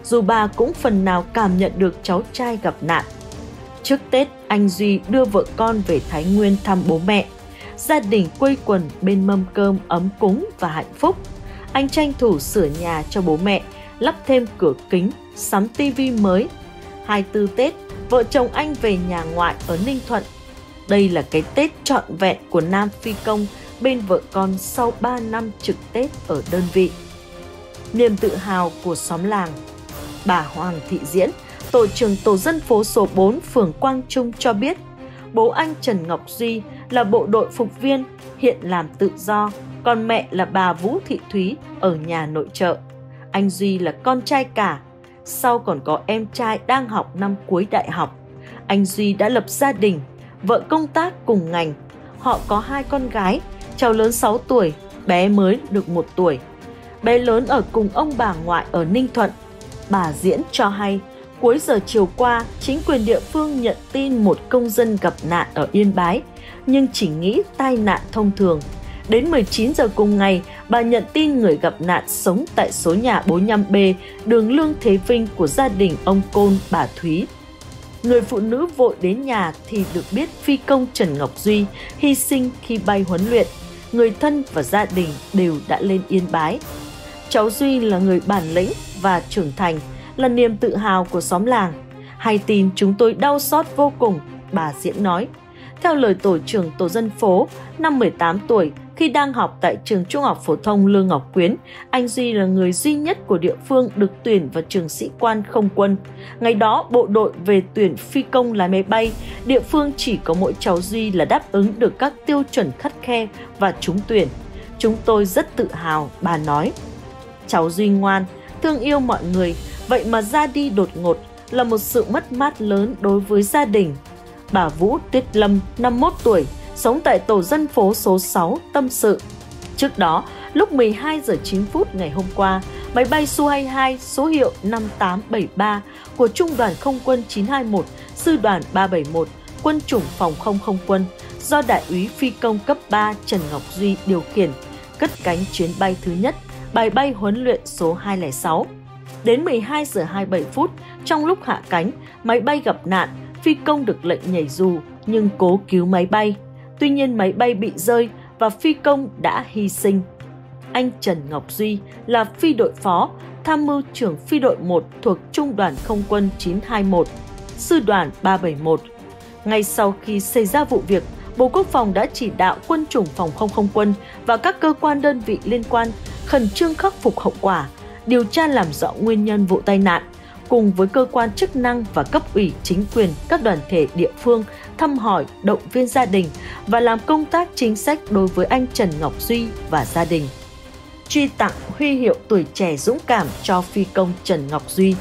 dù bà cũng phần nào cảm nhận được cháu trai gặp nạn. Trước Tết, anh Duy đưa vợ con về Thái Nguyên thăm bố mẹ. Gia đình quây quần bên mâm cơm ấm cúng và hạnh phúc. Anh tranh thủ sửa nhà cho bố mẹ, lắp thêm cửa kính, sắm tivi mới. hai mươi tư Tết, vợ chồng anh về nhà ngoại ở Ninh Thuận. Đây là cái Tết trọn vẹn của nam phi công bên vợ con sau ba năm trực Tết ở đơn vị. Niềm tự hào của xóm làng. Bà Hoàng Thị Diễn, tổ trưởng tổ dân phố số bốn phường Quang Trung cho biết, bố anh Trần Ngọc Duy là bộ đội phục viên, hiện làm tự do, còn mẹ là bà Vũ Thị Thúy ở nhà nội trợ. Anh Duy là con trai cả, sau còn có em trai đang học năm cuối đại học. Anh Duy đã lập gia đình, vợ công tác cùng ngành. Họ có hai con gái, cháu lớn sáu tuổi, bé mới được một tuổi. Bé lớn ở cùng ông bà ngoại ở Ninh Thuận. Bà Diễn cho hay, cuối giờ chiều qua, chính quyền địa phương nhận tin một công dân gặp nạn ở Yên Bái, nhưng chỉ nghĩ tai nạn thông thường. Đến mười chín giờ cùng ngày, bà nhận tin người gặp nạn sống tại số nhà bốn mươi lăm B, đường Lương Thế Vinh của gia đình ông Côn, bà Thúy. Người phụ nữ vội đến nhà thì được biết phi công Trần Ngọc Duy hy sinh khi bay huấn luyện. Người thân và gia đình đều đã lên Yên Bái. Cháu Duy là người bản lĩnh và trưởng thành, là niềm tự hào của xóm làng. Hay tin chúng tôi đau xót vô cùng, bà Diễn nói. Theo lời tổ trưởng tổ dân phố, năm mười tám tuổi, khi đang học tại trường Trung học phổ thông Lương Ngọc Quyến, anh Duy là người duy nhất của địa phương được tuyển vào trường sĩ quan không quân. Ngày đó, bộ đội về tuyển phi công lái máy bay, địa phương chỉ có mỗi cháu Duy là đáp ứng được các tiêu chuẩn khắt khe và trúng tuyển. Chúng tôi rất tự hào, bà nói. Cháu Duy ngoan, thương yêu mọi người, vậy mà ra đi đột ngột là một sự mất mát lớn đối với gia đình. Bà Vũ Tuyết Lâm, năm mươi mốt tuổi, sống tại tổ dân phố số sáu, tâm sự. Trước đó, lúc mười hai giờ chín phút ngày hôm qua, máy bay Su hai mươi hai số hiệu năm tám bảy ba của Trung đoàn Không quân chín hai mốt, Sư đoàn ba bảy mốt, Quân chủng Phòng không không quân do Đại úy phi công cấp ba Trần Ngọc Duy điều khiển, cất cánh chuyến bay thứ nhất, bài bay huấn luyện số hai không sáu. Đến mười hai giờ hai mươi bảy phút, trong lúc hạ cánh, máy bay gặp nạn, phi công được lệnh nhảy dù nhưng cố cứu máy bay. Tuy nhiên máy bay bị rơi và phi công đã hy sinh. Anh Trần Ngọc Duy là phi đội phó, tham mưu trưởng phi đội một thuộc Trung đoàn Không quân chín hai mốt, Sư đoàn ba bảy mốt. Ngay sau khi xảy ra vụ việc, Bộ Quốc phòng đã chỉ đạo Quân chủng Phòng không không quân và các cơ quan đơn vị liên quan khẩn trương khắc phục hậu quả, điều tra làm rõ nguyên nhân vụ tai nạn, cùng với cơ quan chức năng và cấp ủy chính quyền các đoàn thể địa phương thăm hỏi, động viên gia đình và làm công tác chính sách đối với anh Trần Ngọc Duy và gia đình. Truy tặng huy hiệu tuổi trẻ dũng cảm cho phi công Trần Ngọc Duy.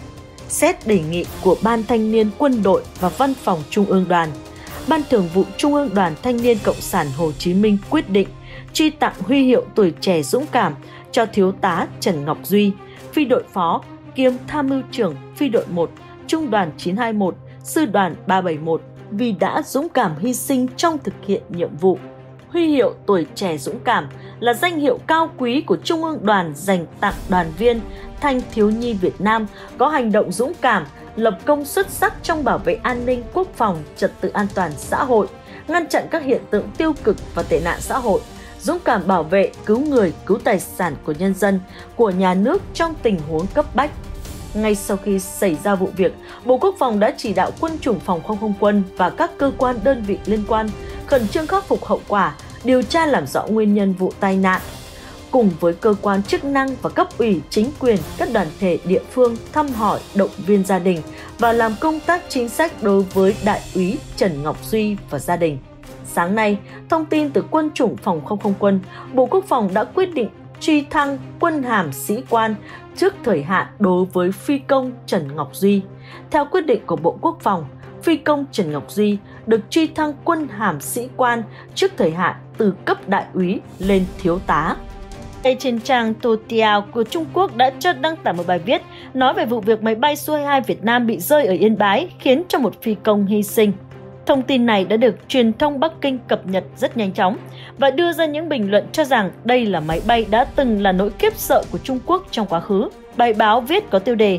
Xét đề nghị của Ban Thanh niên Quân đội và Văn phòng Trung ương Đoàn, Ban Thường vụ Trung ương Đoàn Thanh niên Cộng sản Hồ Chí Minh quyết định truy tặng huy hiệu tuổi trẻ dũng cảm cho Thiếu tá Trần Ngọc Duy, phi đội phó kiêm tham mưu trưởng phi đội một, Trung đoàn chín hai mốt, Sư đoàn ba bảy mốt vì đã dũng cảm hy sinh trong thực hiện nhiệm vụ. Huy hiệu tuổi trẻ dũng cảm là danh hiệu cao quý của Trung ương Đoàn dành tặng đoàn viên thanh thiếu nhi Việt Nam có hành động dũng cảm, lập công xuất sắc trong bảo vệ an ninh quốc phòng, trật tự an toàn xã hội, ngăn chặn các hiện tượng tiêu cực và tệ nạn xã hội, dũng cảm bảo vệ, cứu người, cứu tài sản của nhân dân, của nhà nước trong tình huống cấp bách. Ngay sau khi xảy ra vụ việc, Bộ Quốc phòng đã chỉ đạo Quân chủng Phòng không không quân và các cơ quan đơn vị liên quan khẩn trương khắc phục hậu quả, điều tra làm rõ nguyên nhân vụ tai nạn, cùng với cơ quan chức năng và cấp ủy chính quyền các đoàn thể địa phương thăm hỏi, động viên gia đình và làm công tác chính sách đối với Đại úy Trần Ngọc Duy và gia đình. Sáng nay, thông tin từ Quân chủng Phòng không không quân, Bộ Quốc phòng đã quyết định truy thăng quân hàm sĩ quan trước thời hạn đối với phi công Trần Ngọc Duy. Theo quyết định của Bộ Quốc phòng, phi công Trần Ngọc Duy được truy thăng quân hàm sĩ quan trước thời hạn từ cấp đại úy lên thiếu tá. Trên trang Toutiao của Trung Quốc đã cho đăng tải một bài viết nói về vụ việc máy bay Su hai mươi hai Việt Nam bị rơi ở Yên Bái khiến cho một phi công hy sinh. Thông tin này đã được truyền thông Bắc Kinh cập nhật rất nhanh chóng và đưa ra những bình luận cho rằng đây là máy bay đã từng là nỗi khiếp sợ của Trung Quốc trong quá khứ. Bài báo viết có tiêu đề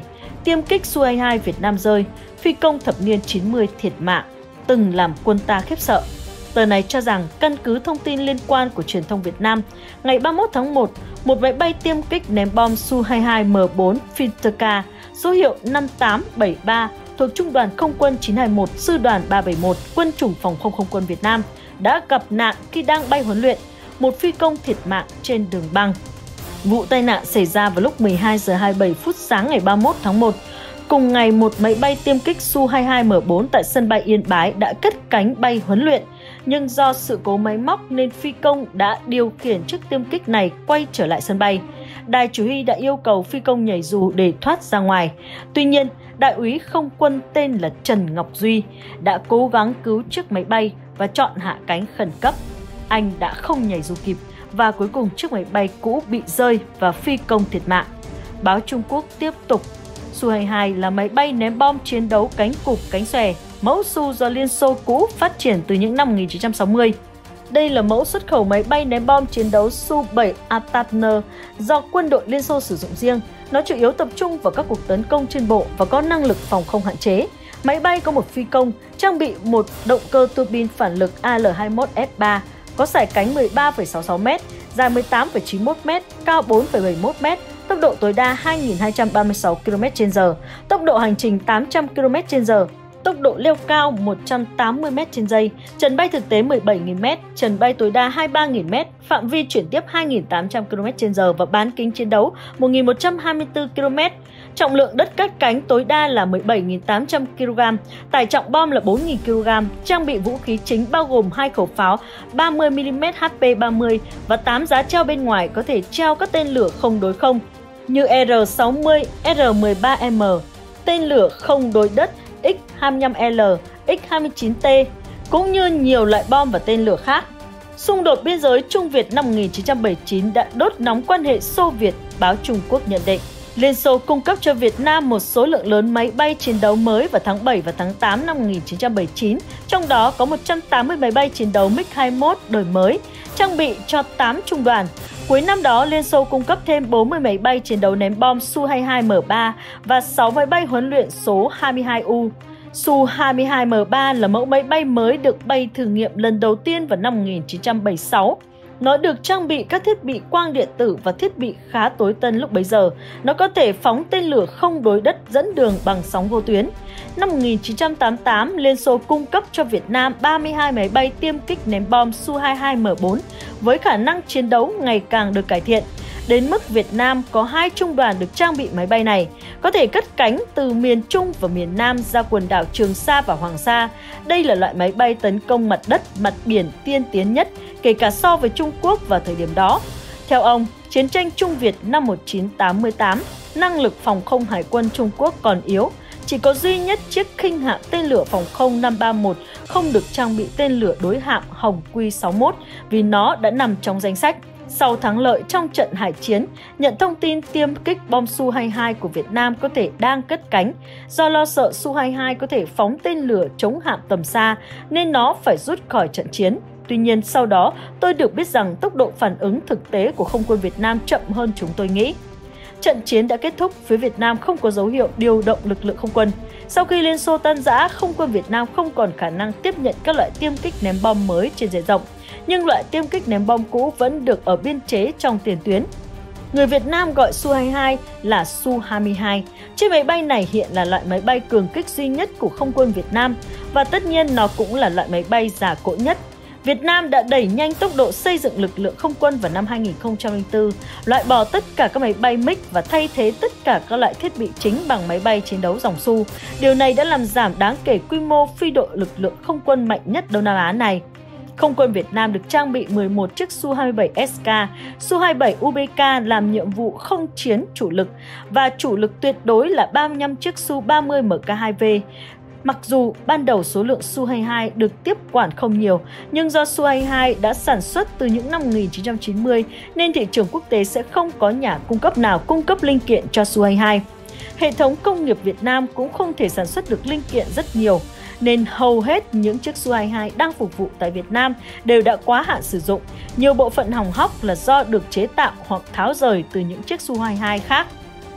tiêm kích Su hai mươi hai Việt Nam rơi, phi công thập niên chín mươi thiệt mạng, từng làm quân ta khiếp sợ. Tờ này cho rằng căn cứ thông tin liên quan của truyền thông Việt Nam, ngày ba mươi mốt tháng một, một máy bay tiêm kích ném bom Su hai mươi hai M bốn Finterka số hiệu năm tám bảy ba thuộc Trung đoàn Không quân chín hai mốt, Sư đoàn ba bảy mốt, Quân chủng Phòng không Không quân Việt Nam đã gặp nạn khi đang bay huấn luyện, một phi công thiệt mạng trên đường băng. Vụ tai nạn xảy ra vào lúc mười hai giờ hai mươi bảy phút sáng ngày ba mươi mốt tháng một. Cùng ngày, một máy bay tiêm kích Su hai mươi hai M bốn tại sân bay Yên Bái đã cất cánh bay huấn luyện, nhưng do sự cố máy móc nên phi công đã điều khiển chiếc tiêm kích này quay trở lại sân bay. Đài chỉ huy đã yêu cầu phi công nhảy dù để thoát ra ngoài. Tuy nhiên, đại úy không quân tên là Trần Ngọc Duy đã cố gắng cứu chiếc máy bay và chọn hạ cánh khẩn cấp. Anh đã không nhảy dù kịp và cuối cùng chiếc máy bay cũ bị rơi và phi công thiệt mạng. Báo Trung Quốc tiếp tục, Su hai mươi hai là máy bay ném bom chiến đấu cánh cụp cánh xòe, mẫu Su do Liên Xô cũ phát triển từ những năm một nghìn chín trăm sáu mươi. Đây là mẫu xuất khẩu máy bay ném bom chiến đấu Su bảy Atatner do quân đội Liên Xô sử dụng riêng. Nó chủ yếu tập trung vào các cuộc tấn công trên bộ và có năng lực phòng không hạn chế. Máy bay có một phi công, trang bị một động cơ tua bin phản lực A L hai mươi mốt F ba, có sải cánh mười ba phẩy sáu mươi sáu mét, dài mười tám phẩy chín mươi mốt mét, cao bốn phẩy bảy mươi mốt mét, tốc độ tối đa hai nghìn hai trăm ba mươi sáu ki lô mét trên giờ, tốc độ hành trình tám trăm ki lô mét trên giờ, tốc độ leo cao một trăm tám mươi mét trên giây, trần bay thực tế mười bảy nghìn mét, trần bay tối đa hai mươi ba nghìn mét, phạm vi chuyển tiếp hai nghìn tám trăm ki lô mét trên giờ và bán kính chiến đấu một nghìn một trăm hai mươi tư ki lô mét. Trọng lượng đất cắt cánh tối đa là mười bảy nghìn tám trăm ki lô gam, tải trọng bom là bốn nghìn ki lô gam, trang bị vũ khí chính bao gồm hai khẩu pháo ba mươi mi li mét H P ba mươi và tám giá treo bên ngoài có thể treo các tên lửa không đối không như R sáu mươi, R mười ba M, tên lửa không đối đất X hai mươi lăm L, X hai mươi chín T, cũng như nhiều loại bom và tên lửa khác. Xung đột biên giới Trung Việt năm một nghìn chín trăm bảy mươi chín đã đốt nóng quan hệ Xô Việt, báo Trung Quốc nhận định. Liên Xô cung cấp cho Việt Nam một số lượng lớn máy bay chiến đấu mới vào tháng bảy và tháng tám năm một nghìn chín trăm bảy mươi chín, trong đó có một trăm tám mươi máy bay chiến đấu MiG hai mươi mốt đời mới, trang bị cho tám trung đoàn. Cuối năm đó, Liên Xô cung cấp thêm bốn mươi máy bay chiến đấu ném bom Su hai mươi hai M ba và sáu máy bay huấn luyện số hai mươi hai U. Su hai mươi hai M ba là mẫu máy bay mới được bay thử nghiệm lần đầu tiên vào năm một nghìn chín trăm bảy mươi sáu. Nó được trang bị các thiết bị quang điện tử và thiết bị khá tối tân lúc bấy giờ. Nó có thể phóng tên lửa không đối đất dẫn đường bằng sóng vô tuyến. Năm một nghìn chín trăm tám mươi tám, Liên Xô cung cấp cho Việt Nam ba mươi hai máy bay tiêm kích ném bom Su hai mươi hai M bốn với khả năng chiến đấu ngày càng được cải thiện. Đến mức Việt Nam có hai trung đoàn được trang bị máy bay này, có thể cất cánh từ miền Trung và miền Nam ra quần đảo Trường Sa và Hoàng Sa. Đây là loại máy bay tấn công mặt đất, mặt biển tiên tiến nhất, kể cả so với Trung Quốc vào thời điểm đó. Theo ông, chiến tranh Trung Việt năm một nghìn chín trăm tám mươi tám, năng lực phòng không hải quân Trung Quốc còn yếu. Chỉ có duy nhất chiếc khinh hạm tên lửa phòng không năm ba mốt không được trang bị tên lửa đối hạm Hồng Q sáu mươi mốt vì nó đã nằm trong danh sách. Sau thắng lợi trong trận hải chiến, nhận thông tin tiêm kích bom Su hai mươi hai của Việt Nam có thể đang cất cánh. Do lo sợ Su hai mươi hai có thể phóng tên lửa chống hạm tầm xa nên nó phải rút khỏi trận chiến. Tuy nhiên sau đó tôi được biết rằng tốc độ phản ứng thực tế của không quân Việt Nam chậm hơn chúng tôi nghĩ. Trận chiến đã kết thúc, phía Việt Nam không có dấu hiệu điều động lực lượng không quân. Sau khi Liên Xô tan rã, không quân Việt Nam không còn khả năng tiếp nhận các loại tiêm kích ném bom mới trên diện rộng. Nhưng loại tiêm kích ném bom cũ vẫn được ở biên chế trong tiền tuyến. Người Việt Nam gọi Su hai mươi hai là Su hai mươi hai. Chiếc máy bay này hiện là loại máy bay cường kích duy nhất của không quân Việt Nam và tất nhiên nó cũng là loại máy bay già cỗi nhất. Việt Nam đã đẩy nhanh tốc độ xây dựng lực lượng không quân vào năm hai nghìn không trăm lẻ bốn, loại bỏ tất cả các máy bay MiG và thay thế tất cả các loại thiết bị chính bằng máy bay chiến đấu dòng Su. Điều này đã làm giảm đáng kể quy mô phi đội lực lượng không quân mạnh nhất Đông Nam Á này. Không quân Việt Nam được trang bị mười một chiếc Su hai mươi bảy S K, Su hai mươi bảy U B K làm nhiệm vụ không chiến chủ lực và chủ lực tuyệt đối là ba mươi lăm chiếc Su ba mươi M K hai V. Mặc dù ban đầu số lượng Su hai mươi hai được tiếp quản không nhiều, nhưng do Su hai mươi hai đã sản xuất từ những năm một nghìn chín trăm chín mươi nên thị trường quốc tế sẽ không có nhà cung cấp nào cung cấp linh kiện cho Su hai mươi hai. Hệ thống công nghiệp Việt Nam cũng không thể sản xuất được linh kiện rất nhiều, nên hầu hết những chiếc Su hai mươi hai đang phục vụ tại Việt Nam đều đã quá hạn sử dụng. Nhiều bộ phận hỏng hóc là do được chế tạo hoặc tháo rời từ những chiếc Su hai mươi hai khác.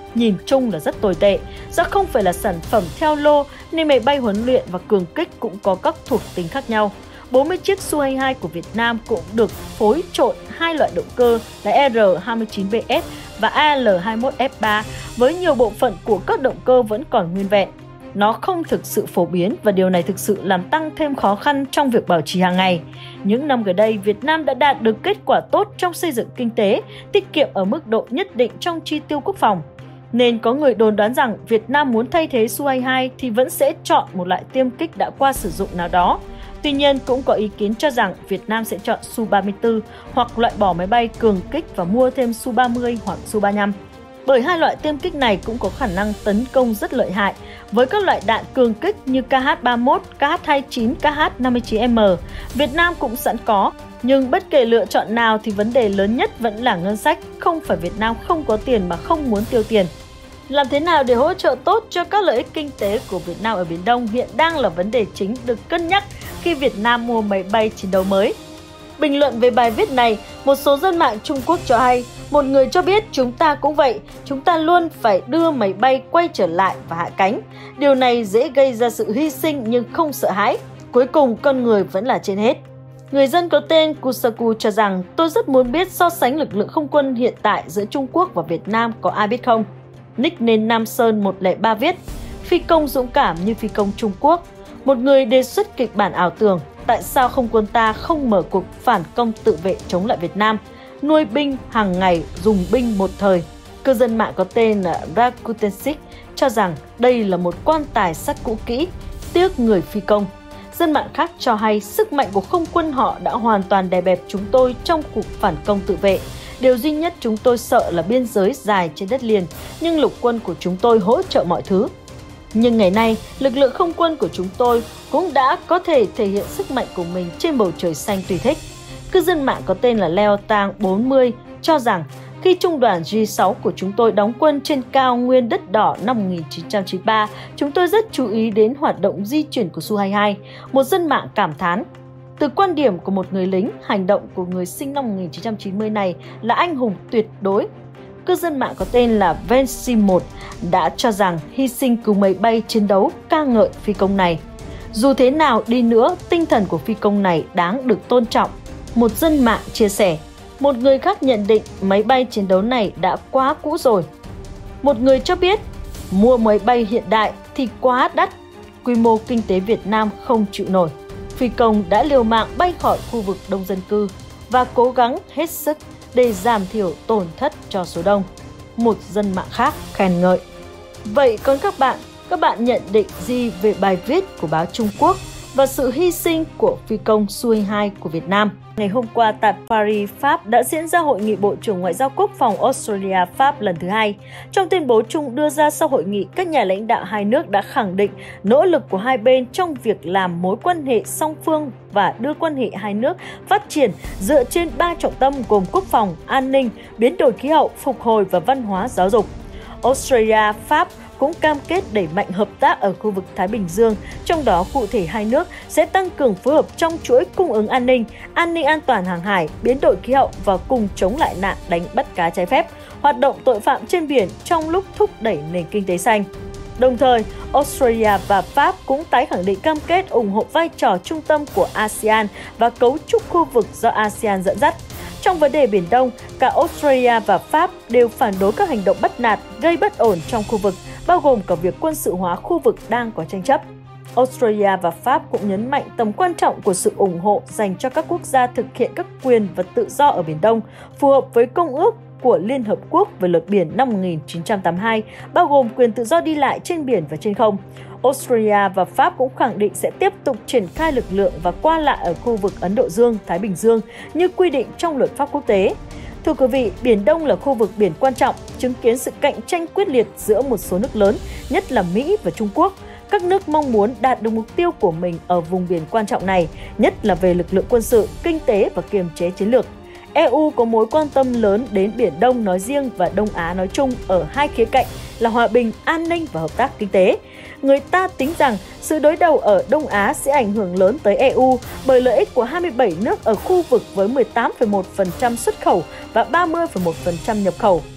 nhìn chung là rất tồi tệ. Do không phải là sản phẩm theo lô nên máy bay huấn luyện và cường kích cũng có các thuộc tính khác nhau. bốn mươi chiếc Su hai mươi hai của Việt Nam cũng được phối trộn hai loại động cơ là R hai mươi chín B S và A L hai mươi mốt F ba với nhiều bộ phận của các động cơ vẫn còn nguyên vẹn. Nó không thực sự phổ biến và điều này thực sự làm tăng thêm khó khăn trong việc bảo trì hàng ngày. Những năm gần đây, Việt Nam đã đạt được kết quả tốt trong xây dựng kinh tế, tiết kiệm ở mức độ nhất định trong chi tiêu quốc phòng. Nên có người đồn đoán rằng Việt Nam muốn thay thế Su hai mươi hai thì vẫn sẽ chọn một loại tiêm kích đã qua sử dụng nào đó. Tuy nhiên, cũng có ý kiến cho rằng Việt Nam sẽ chọn Su ba mươi tư hoặc loại bỏ máy bay cường kích và mua thêm Su ba mươi hoặc Su ba mươi lăm. Bởi hai loại tiêm kích này cũng có khả năng tấn công rất lợi hại với các loại đạn cường kích như K H ba mươi mốt, K H hai mươi chín, K H năm mươi chín M. Việt Nam cũng sẵn có, nhưng bất kể lựa chọn nào thì vấn đề lớn nhất vẫn là ngân sách, không phải Việt Nam không có tiền mà không muốn tiêu tiền. Làm thế nào để hỗ trợ tốt cho các lợi ích kinh tế của Việt Nam ở Biển Đông hiện đang là vấn đề chính được cân nhắc khi Việt Nam mua máy bay chiến đấu mới. Bình luận về bài viết này, một số dân mạng Trung Quốc cho hay, một người cho biết chúng ta cũng vậy, chúng ta luôn phải đưa máy bay quay trở lại và hạ cánh. Điều này dễ gây ra sự hy sinh nhưng không sợ hãi. Cuối cùng con người vẫn là trên hết. Người dân có tên Kusaku cho rằng tôi rất muốn biết so sánh lực lượng không quân hiện tại giữa Trung Quốc và Việt Nam có ai biết không? Nickname Nam Sơn một không ba viết, phi công dũng cảm như phi công Trung Quốc. Một người đề xuất kịch bản ảo tưởng, tại sao không quân ta không mở cuộc phản công tự vệ chống lại Việt Nam, nuôi binh hàng ngày, dùng binh một thời. Cư dân mạng có tên là Rakutensik cho rằng đây là một quan tài sắt cũ kỹ, tiếc người phi công. Dân mạng khác cho hay sức mạnh của không quân họ đã hoàn toàn đè bẹp chúng tôi trong cuộc phản công tự vệ. Điều duy nhất chúng tôi sợ là biên giới dài trên đất liền, nhưng lục quân của chúng tôi hỗ trợ mọi thứ. Nhưng ngày nay, lực lượng không quân của chúng tôi cũng đã có thể thể hiện sức mạnh của mình trên bầu trời xanh tùy thích. Cư dân mạng có tên là Leo Tang bốn mươi cho rằng khi trung đoàn G sáu của chúng tôi đóng quân trên cao nguyên đất đỏ năm một nghìn chín trăm chín mươi ba, chúng tôi rất chú ý đến hoạt động di chuyển của Su hai mươi hai. Một dân mạng cảm thán, từ quan điểm của một người lính, hành động của người sinh năm một nghìn chín trăm chín mươi này là anh hùng tuyệt đối. Cư dân mạng có tên là Vensi một đã cho rằng hy sinh cứu máy bay chiến đấu ca ngợi phi công này. Dù thế nào đi nữa, tinh thần của phi công này đáng được tôn trọng. Một dân mạng chia sẻ, một người khác nhận định máy bay chiến đấu này đã quá cũ rồi. Một người cho biết, mua máy bay hiện đại thì quá đắt, quy mô kinh tế Việt Nam không chịu nổi. Phi công đã liều mạng bay khỏi khu vực đông dân cư và cố gắng hết sức để giảm thiểu tổn thất cho số đông. Một dân mạng khác khen ngợi. Vậy còn các bạn, các bạn nhận định gì về bài viết của báo Trung Quốc và sự hy sinh của phi công Su hai mươi hai của Việt Nam? Ngày hôm qua tại Paris, Pháp đã diễn ra Hội nghị Bộ trưởng Ngoại giao Quốc phòng Australia-Pháp lần thứ hai. Trong tuyên bố chung đưa ra sau hội nghị, các nhà lãnh đạo hai nước đã khẳng định nỗ lực của hai bên trong việc làm mối quan hệ song phương và đưa quan hệ hai nước phát triển dựa trên ba trọng tâm gồm quốc phòng, an ninh, biến đổi khí hậu, phục hồi và văn hóa giáo dục. Australia, Pháp cũng cam kết đẩy mạnh hợp tác ở khu vực Thái Bình Dương, trong đó cụ thể hai nước sẽ tăng cường phối hợp trong chuỗi cung ứng an ninh, an ninh an toàn hàng hải, biến đổi khí hậu và cùng chống lại nạn đánh bắt cá trái phép, hoạt động tội phạm trên biển trong lúc thúc đẩy nền kinh tế xanh. Đồng thời, Australia và Pháp cũng tái khẳng định cam kết ủng hộ vai trò trung tâm của a sê an và cấu trúc khu vực do a sê an dẫn dắt. Trong vấn đề Biển Đông, cả Australia và Pháp đều phản đối các hành động bắt nạt, gây bất ổn trong khu vực, bao gồm cả việc quân sự hóa khu vực đang có tranh chấp. Australia và Pháp cũng nhấn mạnh tầm quan trọng của sự ủng hộ dành cho các quốc gia thực hiện các quyền và tự do ở Biển Đông, phù hợp với Công ước của Liên Hợp Quốc về luật biển năm một nghìn chín trăm tám mươi hai, bao gồm quyền tự do đi lại trên biển và trên không. Australia và Pháp cũng khẳng định sẽ tiếp tục triển khai lực lượng và qua lại ở khu vực Ấn Độ Dương, Thái Bình Dương như quy định trong luật pháp quốc tế. Thưa quý vị, Biển Đông là khu vực biển quan trọng, chứng kiến sự cạnh tranh quyết liệt giữa một số nước lớn, nhất là Mỹ và Trung Quốc. Các nước mong muốn đạt được mục tiêu của mình ở vùng biển quan trọng này, nhất là về lực lượng quân sự, kinh tế và kiềm chế chiến lược. e u có mối quan tâm lớn đến Biển Đông nói riêng và Đông Á nói chung ở hai khía cạnh là hòa bình, an ninh và hợp tác kinh tế. Người ta tính rằng sự đối đầu ở Đông Á sẽ ảnh hưởng lớn tới e u bởi lợi ích của hai mươi bảy nước ở khu vực với mười tám phẩy một phần trăm xuất khẩu và ba mươi phẩy một phần trăm nhập khẩu.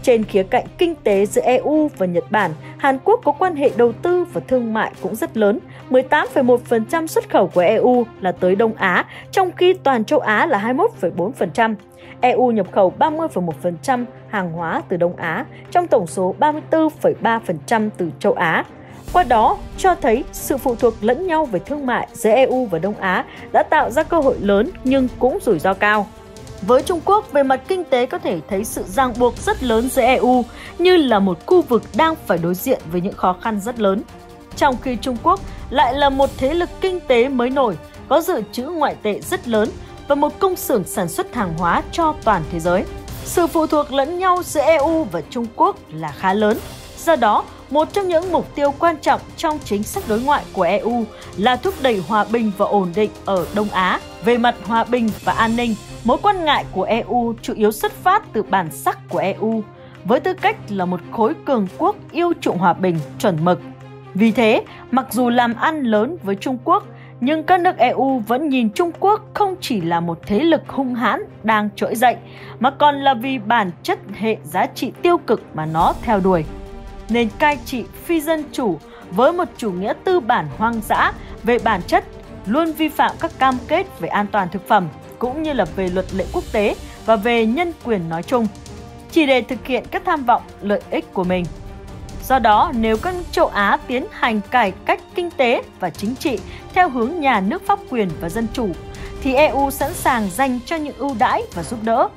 Trên khía cạnh kinh tế giữa e u và Nhật Bản, Hàn Quốc có quan hệ đầu tư và thương mại cũng rất lớn. mười tám phẩy một phần trăm xuất khẩu của e u là tới Đông Á, trong khi toàn châu Á là hai mươi mốt phẩy bốn phần trăm. e u nhập khẩu ba mươi phẩy một phần trăm hàng hóa từ Đông Á, trong tổng số ba mươi tư phẩy ba phần trăm từ châu Á. Qua đó, cho thấy sự phụ thuộc lẫn nhau về thương mại giữa e u và Đông Á đã tạo ra cơ hội lớn nhưng cũng rủi ro cao. Với Trung Quốc, về mặt kinh tế có thể thấy sự ràng buộc rất lớn giữa e u như là một khu vực đang phải đối diện với những khó khăn rất lớn. Trong khi Trung Quốc lại là một thế lực kinh tế mới nổi, có dự trữ ngoại tệ rất lớn và một công xưởng sản xuất hàng hóa cho toàn thế giới. Sự phụ thuộc lẫn nhau giữa e u và Trung Quốc là khá lớn. Do đó, một trong những mục tiêu quan trọng trong chính sách đối ngoại của e u là thúc đẩy hòa bình và ổn định ở Đông Á. Về mặt hòa bình và an ninh, mối quan ngại của e u chủ yếu xuất phát từ bản sắc của e u, với tư cách là một khối cường quốc yêu chuộng hòa bình chuẩn mực. Vì thế, mặc dù làm ăn lớn với Trung Quốc, nhưng các nước e u vẫn nhìn Trung Quốc không chỉ là một thế lực hung hãn đang trỗi dậy, mà còn là vì bản chất hệ giá trị tiêu cực mà nó theo đuổi. Nền cai trị phi dân chủ với một chủ nghĩa tư bản hoang dã về bản chất luôn vi phạm các cam kết về an toàn thực phẩm cũng như là về luật lệ quốc tế và về nhân quyền nói chung, chỉ để thực hiện các tham vọng lợi ích của mình. Do đó, nếu các nước châu Á tiến hành cải cách kinh tế và chính trị theo hướng nhà nước pháp quyền và dân chủ, thì e u sẵn sàng dành cho những ưu đãi và giúp đỡ.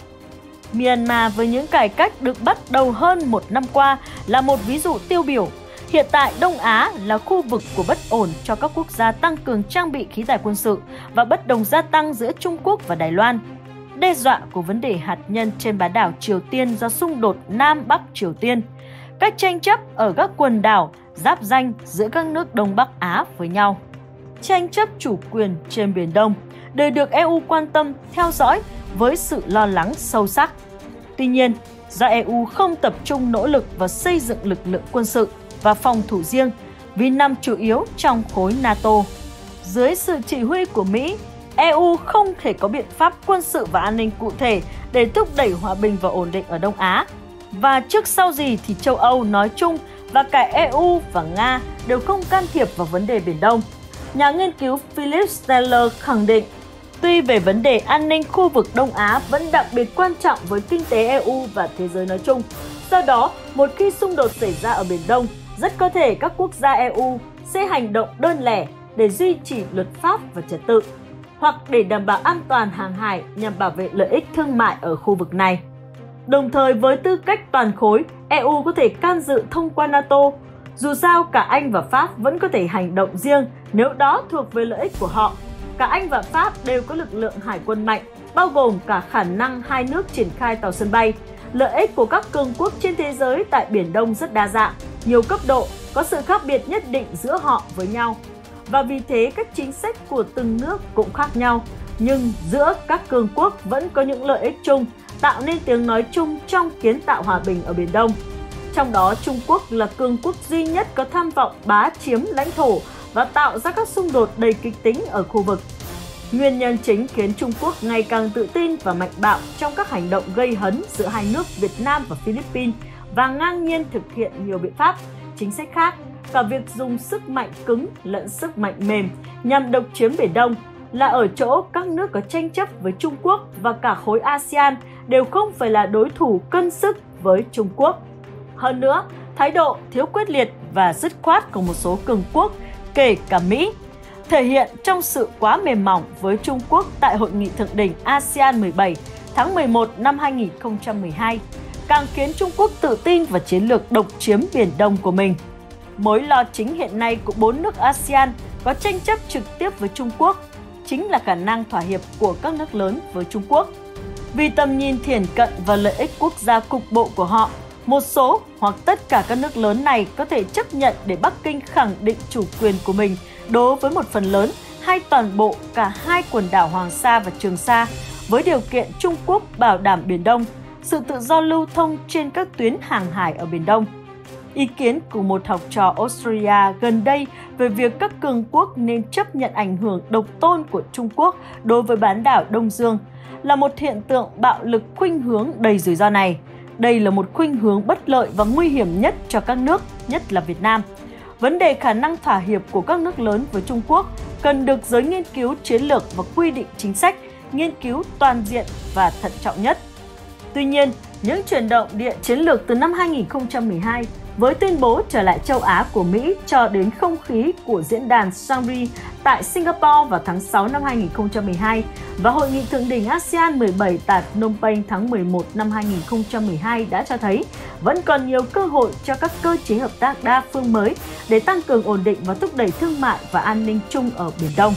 Myanmar với những cải cách được bắt đầu hơn một năm qua là một ví dụ tiêu biểu. Hiện tại, Đông Á là khu vực của bất ổn cho các quốc gia tăng cường trang bị khí tài quân sự và bất đồng gia tăng giữa Trung Quốc và Đài Loan. Đe dọa của vấn đề hạt nhân trên bán đảo Triều Tiên do xung đột Nam Bắc Triều Tiên. Các tranh chấp ở các quần đảo giáp ranh giữa các nước Đông Bắc Á với nhau. Tranh chấp chủ quyền trên Biển Đông đều được e u quan tâm, theo dõi với sự lo lắng sâu sắc. Tuy nhiên, do e u không tập trung nỗ lực vào xây dựng lực lượng quân sự và phòng thủ riêng vì nằm chủ yếu trong khối NATO, dưới sự chỉ huy của Mỹ, e u không thể có biện pháp quân sự và an ninh cụ thể để thúc đẩy hòa bình và ổn định ở Đông Á. Và trước sau gì thì châu Âu nói chung và cả e u và Nga đều không can thiệp vào vấn đề Biển Đông. Nhà nghiên cứu Philip Steller khẳng định, tuy về vấn đề an ninh khu vực Đông Á vẫn đặc biệt quan trọng với kinh tế e u và thế giới nói chung. Do đó, một khi xung đột xảy ra ở Biển Đông, rất có thể các quốc gia e u sẽ hành động đơn lẻ để duy trì luật pháp và trật tự, hoặc để đảm bảo an toàn hàng hải nhằm bảo vệ lợi ích thương mại ở khu vực này. Đồng thời với tư cách toàn khối, e u có thể can dự thông qua NATO. Dù sao, cả Anh và Pháp vẫn có thể hành động riêng nếu đó thuộc về lợi ích của họ. Cả Anh và Pháp đều có lực lượng hải quân mạnh, bao gồm cả khả năng hai nước triển khai tàu sân bay. Lợi ích của các cường quốc trên thế giới tại Biển Đông rất đa dạng, nhiều cấp độ, có sự khác biệt nhất định giữa họ với nhau. Và vì thế các chính sách của từng nước cũng khác nhau, nhưng giữa các cường quốc vẫn có những lợi ích chung, tạo nên tiếng nói chung trong kiến tạo hòa bình ở Biển Đông. Trong đó, Trung Quốc là cường quốc duy nhất có tham vọng bá chiếm lãnh thổ và tạo ra các xung đột đầy kịch tính ở khu vực. Nguyên nhân chính khiến Trung Quốc ngày càng tự tin và mạnh bạo trong các hành động gây hấn giữa hai nước Việt Nam và Philippines và ngang nhiên thực hiện nhiều biện pháp, chính sách khác, cả việc dùng sức mạnh cứng lẫn sức mạnh mềm nhằm độc chiếm Biển Đông, là ở chỗ các nước có tranh chấp với Trung Quốc và cả khối a sê an đều không phải là đối thủ cân sức với Trung Quốc. Hơn nữa, thái độ thiếu quyết liệt và dứt khoát của một số cường quốc, kể cả Mỹ, thể hiện trong sự quá mềm mỏng với Trung Quốc tại Hội nghị Thượng đỉnh a sê an mười bảy tháng mười một năm hai nghìn không trăm mười hai, càng khiến Trung Quốc tự tin vào chiến lược độc chiếm Biển Đông của mình. Mối lo chính hiện nay của bốn nước a sê an có tranh chấp trực tiếp với Trung Quốc chính là khả năng thỏa hiệp của các nước lớn với Trung Quốc. Vì tầm nhìn thiển cận và lợi ích quốc gia cục bộ của họ, một số hoặc tất cả các nước lớn này có thể chấp nhận để Bắc Kinh khẳng định chủ quyền của mình đối với một phần lớn hay toàn bộ cả hai quần đảo Hoàng Sa và Trường Sa, với điều kiện Trung Quốc bảo đảm Biển Đông, sự tự do lưu thông trên các tuyến hàng hải ở Biển Đông. Ý kiến của một học trò Australia gần đây về việc các cường quốc nên chấp nhận ảnh hưởng độc tôn của Trung Quốc đối với bán đảo Đông Dương là một hiện tượng bạo lực khuynh hướng đầy rủi ro này. Đây là một khuynh hướng bất lợi và nguy hiểm nhất cho các nước, nhất là Việt Nam. Vấn đề khả năng thỏa hiệp của các nước lớn với Trung Quốc cần được giới nghiên cứu chiến lược và quy định chính sách, nghiên cứu toàn diện và thận trọng nhất. Tuy nhiên, những chuyển động địa chiến lược từ năm hai nghìn không trăm mười hai với tuyên bố trở lại châu Á của Mỹ cho đến không khí của diễn đàn Sangri tại Singapore vào tháng sáu năm hai nghìn không trăm mười hai và Hội nghị Thượng đỉnh a sê an mười bảy tại Phnom Penh tháng mười một năm hai nghìn không trăm mười hai đã cho thấy vẫn còn nhiều cơ hội cho các cơ chế hợp tác đa phương mới để tăng cường ổn định và thúc đẩy thương mại và an ninh chung ở Biển Đông.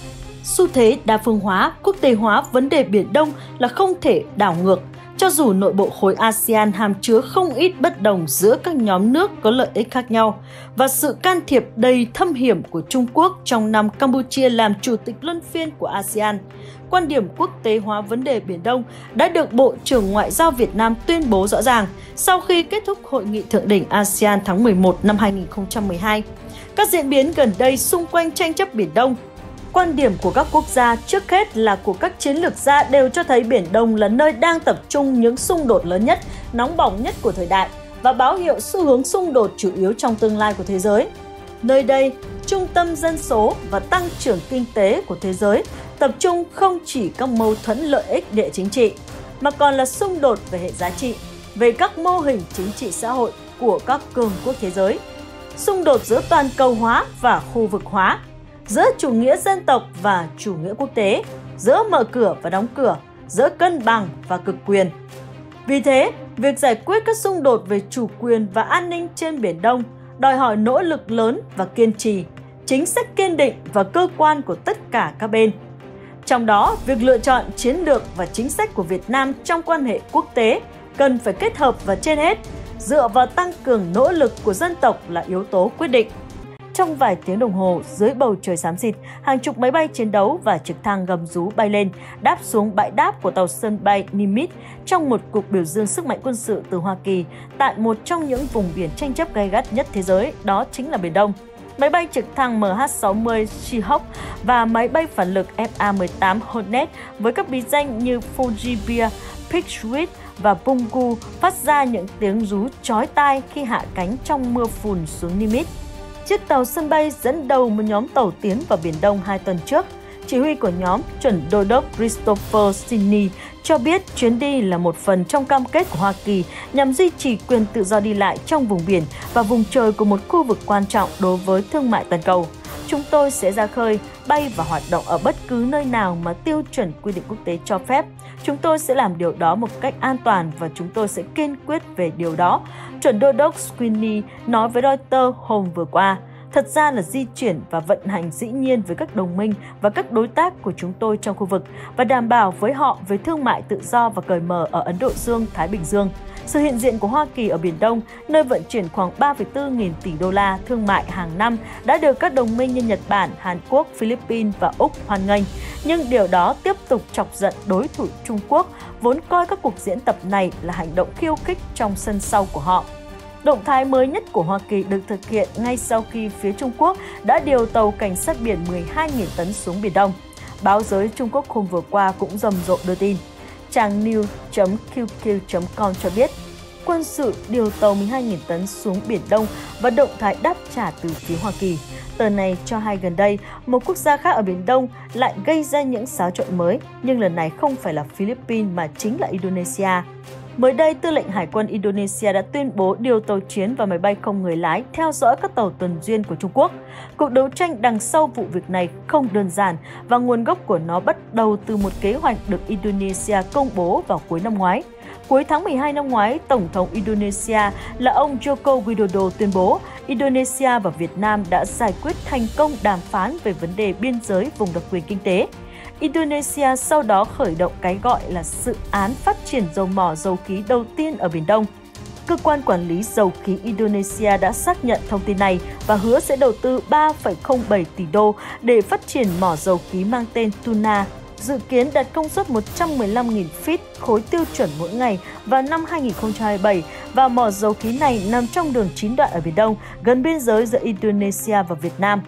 Xu thế đa phương hóa, quốc tế hóa vấn đề Biển Đông là không thể đảo ngược. Cho dù nội bộ khối a sê an hàm chứa không ít bất đồng giữa các nhóm nước có lợi ích khác nhau và sự can thiệp đầy thâm hiểm của Trung Quốc trong năm Campuchia làm chủ tịch luân phiên của a sê an, quan điểm quốc tế hóa vấn đề Biển Đông đã được Bộ trưởng Ngoại giao Việt Nam tuyên bố rõ ràng sau khi kết thúc Hội nghị Thượng đỉnh a sê an tháng mười một năm hai nghìn không trăm mười hai. Các diễn biến gần đây xung quanh tranh chấp Biển Đông, quan điểm của các quốc gia, trước hết là của các chiến lược gia, đều cho thấy Biển Đông là nơi đang tập trung những xung đột lớn nhất, nóng bỏng nhất của thời đại và báo hiệu xu hướng xung đột chủ yếu trong tương lai của thế giới. Nơi đây, trung tâm dân số và tăng trưởng kinh tế của thế giới tập trung không chỉ các mâu thuẫn lợi ích địa chính trị, mà còn là xung đột về hệ giá trị, về các mô hình chính trị xã hội của các cường quốc thế giới, xung đột giữa toàn cầu hóa và khu vực hóa, giữa chủ nghĩa dân tộc và chủ nghĩa quốc tế, giữa mở cửa và đóng cửa, giữa cân bằng và cực quyền. Vì thế, việc giải quyết các xung đột về chủ quyền và an ninh trên Biển Đông đòi hỏi nỗ lực lớn và kiên trì, chính sách kiên định và cơ quan của tất cả các bên. Trong đó, việc lựa chọn chiến lược và chính sách của Việt Nam trong quan hệ quốc tế cần phải kết hợp và trên hết, dựa vào tăng cường nỗ lực của dân tộc là yếu tố quyết định. Trong vài tiếng đồng hồ, dưới bầu trời xám xịt, hàng chục máy bay chiến đấu và trực thăng gầm rú bay lên, đáp xuống bãi đáp của tàu sân bay Nimitz trong một cuộc biểu dương sức mạnh quân sự từ Hoa Kỳ tại một trong những vùng biển tranh chấp gay gắt nhất thế giới, đó chính là Biển Đông. Máy bay trực thăng M H sáu mươi Seahawk và máy bay phản lực F A mười tám Hornet với các bí danh như Fujibia, Pitchwick và Bungu phát ra những tiếng rú chói tai khi hạ cánh trong mưa phùn xuống Nimitz. Chiếc tàu sân bay dẫn đầu một nhóm tàu tiến vào Biển Đông hai tuần trước. Chỉ huy của nhóm, chuẩn đô đốc Christopher Sidney, cho biết chuyến đi là một phần trong cam kết của Hoa Kỳ nhằm duy trì quyền tự do đi lại trong vùng biển và vùng trời của một khu vực quan trọng đối với thương mại toàn cầu. Chúng tôi sẽ ra khơi, bay và hoạt động ở bất cứ nơi nào mà tiêu chuẩn quy định quốc tế cho phép. Chúng tôi sẽ làm điều đó một cách an toàn và chúng tôi sẽ kiên quyết về điều đó, chuẩn đô đốc Sweeney nói với Reuters hôm vừa qua. Thật ra là di chuyển và vận hành dĩ nhiên với các đồng minh và các đối tác của chúng tôi trong khu vực và đảm bảo với họ về thương mại tự do và cởi mở ở Ấn Độ Dương, Thái Bình Dương. Sự hiện diện của Hoa Kỳ ở Biển Đông, nơi vận chuyển khoảng ba phẩy bốn nghìn tỷ đô la thương mại hàng năm, đã được các đồng minh như Nhật Bản, Hàn Quốc, Philippines và Úc hoan nghênh. Nhưng điều đó tiếp tục chọc giận đối thủ Trung Quốc, vốn coi các cuộc diễn tập này là hành động khiêu khích trong sân sau của họ. Động thái mới nhất của Hoa Kỳ được thực hiện ngay sau khi phía Trung Quốc đã điều tàu cảnh sát biển mười hai nghìn tấn xuống Biển Đông. Báo giới Trung Quốc hôm vừa qua cũng rầm rộ đưa tin. Trang news chấm q q chấm com cho biết, quân sự điều tàu mười hai nghìn tấn xuống Biển Đông và động thái đáp trả từ phía Hoa Kỳ. Tờ này cho hay gần đây, một quốc gia khác ở Biển Đông lại gây ra những xáo trộn mới, nhưng lần này không phải là Philippines mà chính là Indonesia. Mới đây, Tư lệnh Hải quân Indonesia đã tuyên bố điều tàu chiến và máy bay không người lái theo dõi các tàu tuần duyên của Trung Quốc. Cuộc đấu tranh đằng sau vụ việc này không đơn giản và nguồn gốc của nó bắt đầu từ một kế hoạch được Indonesia công bố vào cuối năm ngoái. Cuối tháng mười hai năm ngoái, Tổng thống Indonesia là ông Joko Widodo tuyên bố Indonesia và Việt Nam đã giải quyết thành công đàm phán về vấn đề biên giới vùng đặc quyền kinh tế. Indonesia sau đó khởi động cái gọi là dự án phát triển dầu mỏ dầu khí đầu tiên ở Biển Đông. Cơ quan quản lý dầu khí Indonesia đã xác nhận thông tin này và hứa sẽ đầu tư ba phẩy không bảy tỷ đô để phát triển mỏ dầu khí mang tên Tuna, dự kiến đạt công suất một trăm mười lăm nghìn feet khối tiêu chuẩn mỗi ngày vào năm hai nghìn không trăm hai mươi bảy, và mỏ dầu khí này nằm trong đường chín đoạn ở Biển Đông, gần biên giới giữa Indonesia và Việt Nam.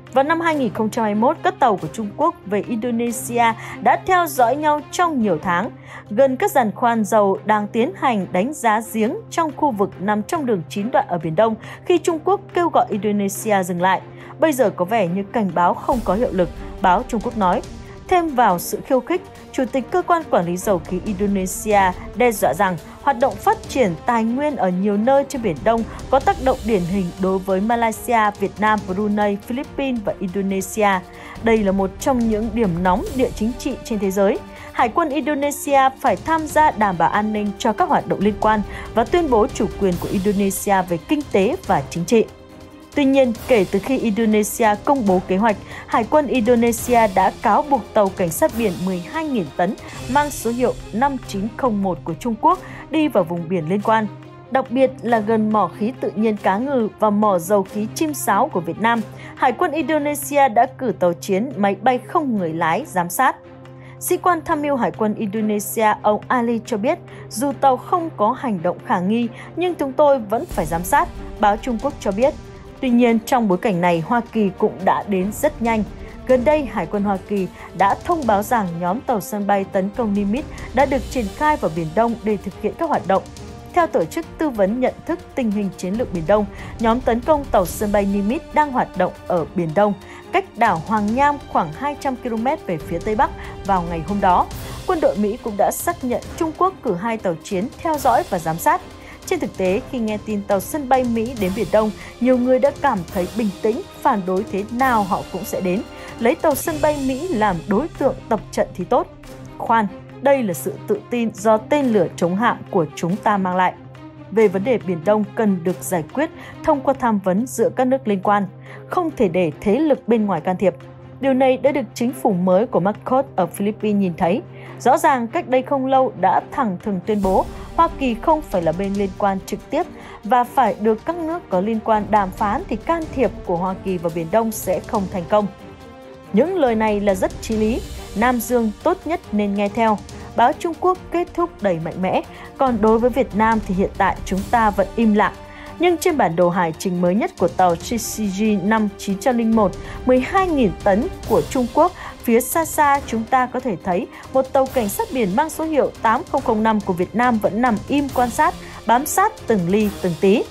Vào năm hai nghìn không trăm hai mươi mốt, các tàu của Trung Quốc về Indonesia đã theo dõi nhau trong nhiều tháng, gần các giàn khoan dầu đang tiến hành đánh giá giếng trong khu vực nằm trong đường chín đoạn ở Biển Đông khi Trung Quốc kêu gọi Indonesia dừng lại. Bây giờ có vẻ như cảnh báo không có hiệu lực, báo Trung Quốc nói. Thêm vào sự khiêu khích, Chủ tịch Cơ quan Quản lý Dầu khí Indonesia đe dọa rằng hoạt động phát triển tài nguyên ở nhiều nơi trên Biển Đông có tác động điển hình đối với Malaysia, Việt Nam, Brunei, Philippines và Indonesia. Đây là một trong những điểm nóng địa chính trị trên thế giới. Hải quân Indonesia phải tham gia đảm bảo an ninh cho các hoạt động liên quan và tuyên bố chủ quyền của Indonesia về kinh tế và chính trị. Tuy nhiên, kể từ khi Indonesia công bố kế hoạch, Hải quân Indonesia đã cáo buộc tàu cảnh sát biển mười hai nghìn tấn mang số hiệu năm chín không một của Trung Quốc đi vào vùng biển liên quan, đặc biệt là gần mỏ khí tự nhiên Cá Ngừ và mỏ dầu khí Chim Sáo của Việt Nam. Hải quân Indonesia đã cử tàu chiến máy bay không người lái giám sát. Sĩ quan tham mưu Hải quân Indonesia ông Ali cho biết, dù tàu không có hành động khả nghi nhưng chúng tôi vẫn phải giám sát, báo Trung Quốc cho biết. Tuy nhiên, trong bối cảnh này, Hoa Kỳ cũng đã đến rất nhanh. Gần đây, Hải quân Hoa Kỳ đã thông báo rằng nhóm tàu sân bay tấn công Nimitz đã được triển khai vào Biển Đông để thực hiện các hoạt động. Theo Tổ chức Tư vấn Nhận thức Tình hình Chiến lược Biển Đông, nhóm tấn công tàu sân bay Nimitz đang hoạt động ở Biển Đông, cách đảo Hoàng Nham khoảng hai trăm ki lô mét về phía Tây Bắc vào ngày hôm đó. Quân đội Mỹ cũng đã xác nhận Trung Quốc cử hai tàu chiến theo dõi và giám sát. Trên thực tế, khi nghe tin tàu sân bay Mỹ đến Biển Đông, nhiều người đã cảm thấy bình tĩnh, phản đối thế nào họ cũng sẽ đến, lấy tàu sân bay Mỹ làm đối tượng tập trận thì tốt. Khoan, đây là sự tự tin do tên lửa chống hạm của chúng ta mang lại. Về vấn đề Biển Đông cần được giải quyết thông qua tham vấn giữa các nước liên quan, không thể để thế lực bên ngoài can thiệp. Điều này đã được chính phủ mới của Marcos ở Philippines nhìn thấy. Rõ ràng cách đây không lâu đã thẳng thừng tuyên bố Hoa Kỳ không phải là bên liên quan trực tiếp và phải được các nước có liên quan đàm phán thì can thiệp của Hoa Kỳ vào Biển Đông sẽ không thành công. Những lời này là rất chí lý, Nam Dương tốt nhất nên nghe theo. Báo Trung Quốc kết thúc đầy mạnh mẽ, còn đối với Việt Nam thì hiện tại chúng ta vẫn im lặng. Nhưng trên bản đồ hải trình mới nhất của tàu T C G năm chín không một, mười hai nghìn tấn của Trung Quốc, phía xa xa chúng ta có thể thấy một tàu cảnh sát biển mang số hiệu tám không không năm của Việt Nam vẫn nằm im quan sát, bám sát từng ly từng tí.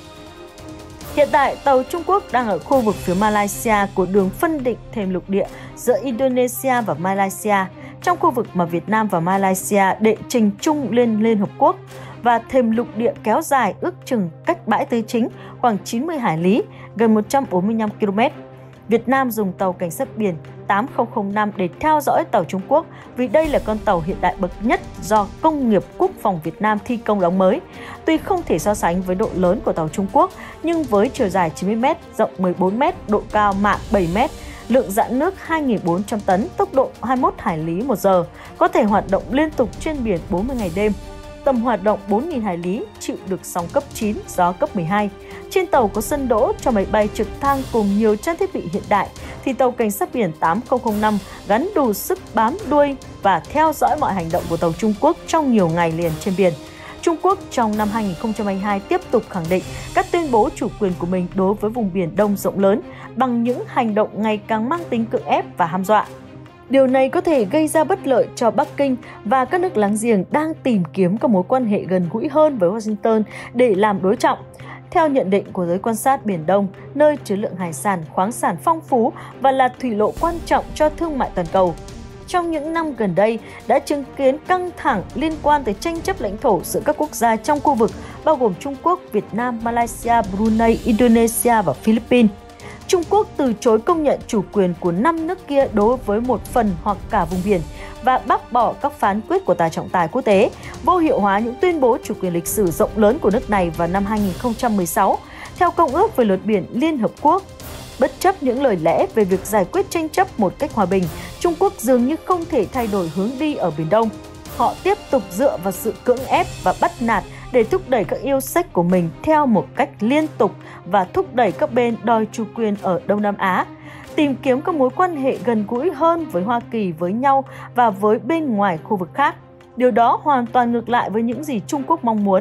Hiện tại, tàu Trung Quốc đang ở khu vực phía Malaysia của đường phân định thềm lục địa giữa Indonesia và Malaysia, trong khu vực mà Việt Nam và Malaysia đệ trình chung lên Liên Hợp Quốc, và thềm lục địa kéo dài ước chừng cách bãi tư chính khoảng chín mươi hải lý, gần một trăm bốn mươi lăm ki lô mét. Việt Nam dùng tàu cảnh sát biển tám không không năm để theo dõi tàu Trung Quốc vì đây là con tàu hiện đại bậc nhất do Công nghiệp Quốc phòng Việt Nam thi công đóng mới. Tuy không thể so sánh với độ lớn của tàu Trung Quốc, nhưng với chiều dài chín mươi mét, rộng mười bốn mét, độ cao mạn bảy mét, lượng dạn nước hai nghìn bốn trăm tấn, tốc độ hai mươi mốt hải lý một giờ, có thể hoạt động liên tục trên biển bốn mươi ngày đêm. Tầm hoạt động bốn nghìn hải lý, chịu được sóng cấp chín, gió cấp mười hai. Trên tàu có sân đỗ cho máy bay trực thăng cùng nhiều trang thiết bị hiện đại, thì tàu cảnh sát biển tám không không năm gắn đủ sức bám đuôi và theo dõi mọi hành động của tàu Trung Quốc trong nhiều ngày liền trên biển. Trung Quốc trong năm hai nghìn không trăm hai mươi hai tiếp tục khẳng định các tuyên bố chủ quyền của mình đối với vùng Biển Đông rộng lớn bằng những hành động ngày càng mang tính cưỡng ép và hăm dọa. Điều này có thể gây ra bất lợi cho Bắc Kinh và các nước láng giềng đang tìm kiếm các mối quan hệ gần gũi hơn với Washington để làm đối trọng. Theo nhận định của giới quan sát Biển Đông, nơi chứa lượng hải sản, khoáng sản phong phú và là thủy lộ quan trọng cho thương mại toàn cầu, trong những năm gần đây đã chứng kiến căng thẳng liên quan tới tranh chấp lãnh thổ giữa các quốc gia trong khu vực, bao gồm Trung Quốc, Việt Nam, Malaysia, Brunei, Indonesia và Philippines. Trung Quốc từ chối công nhận chủ quyền của năm nước kia đối với một phần hoặc cả vùng biển và bác bỏ các phán quyết của Tòa trọng tài quốc tế, vô hiệu hóa những tuyên bố chủ quyền lịch sử rộng lớn của nước này vào năm hai nghìn không trăm mười sáu, theo Công ước về luật biển Liên Hợp Quốc. Bất chấp những lời lẽ về việc giải quyết tranh chấp một cách hòa bình, Trung Quốc dường như không thể thay đổi hướng đi ở Biển Đông. Họ tiếp tục dựa vào sự cưỡng ép và bắt nạt để thúc đẩy các yêu sách của mình theo một cách liên tục và thúc đẩy các bên đòi chủ quyền ở Đông Nam Á, tìm kiếm các mối quan hệ gần gũi hơn với Hoa Kỳ, với nhau và với bên ngoài khu vực khác. Điều đó hoàn toàn ngược lại với những gì Trung Quốc mong muốn.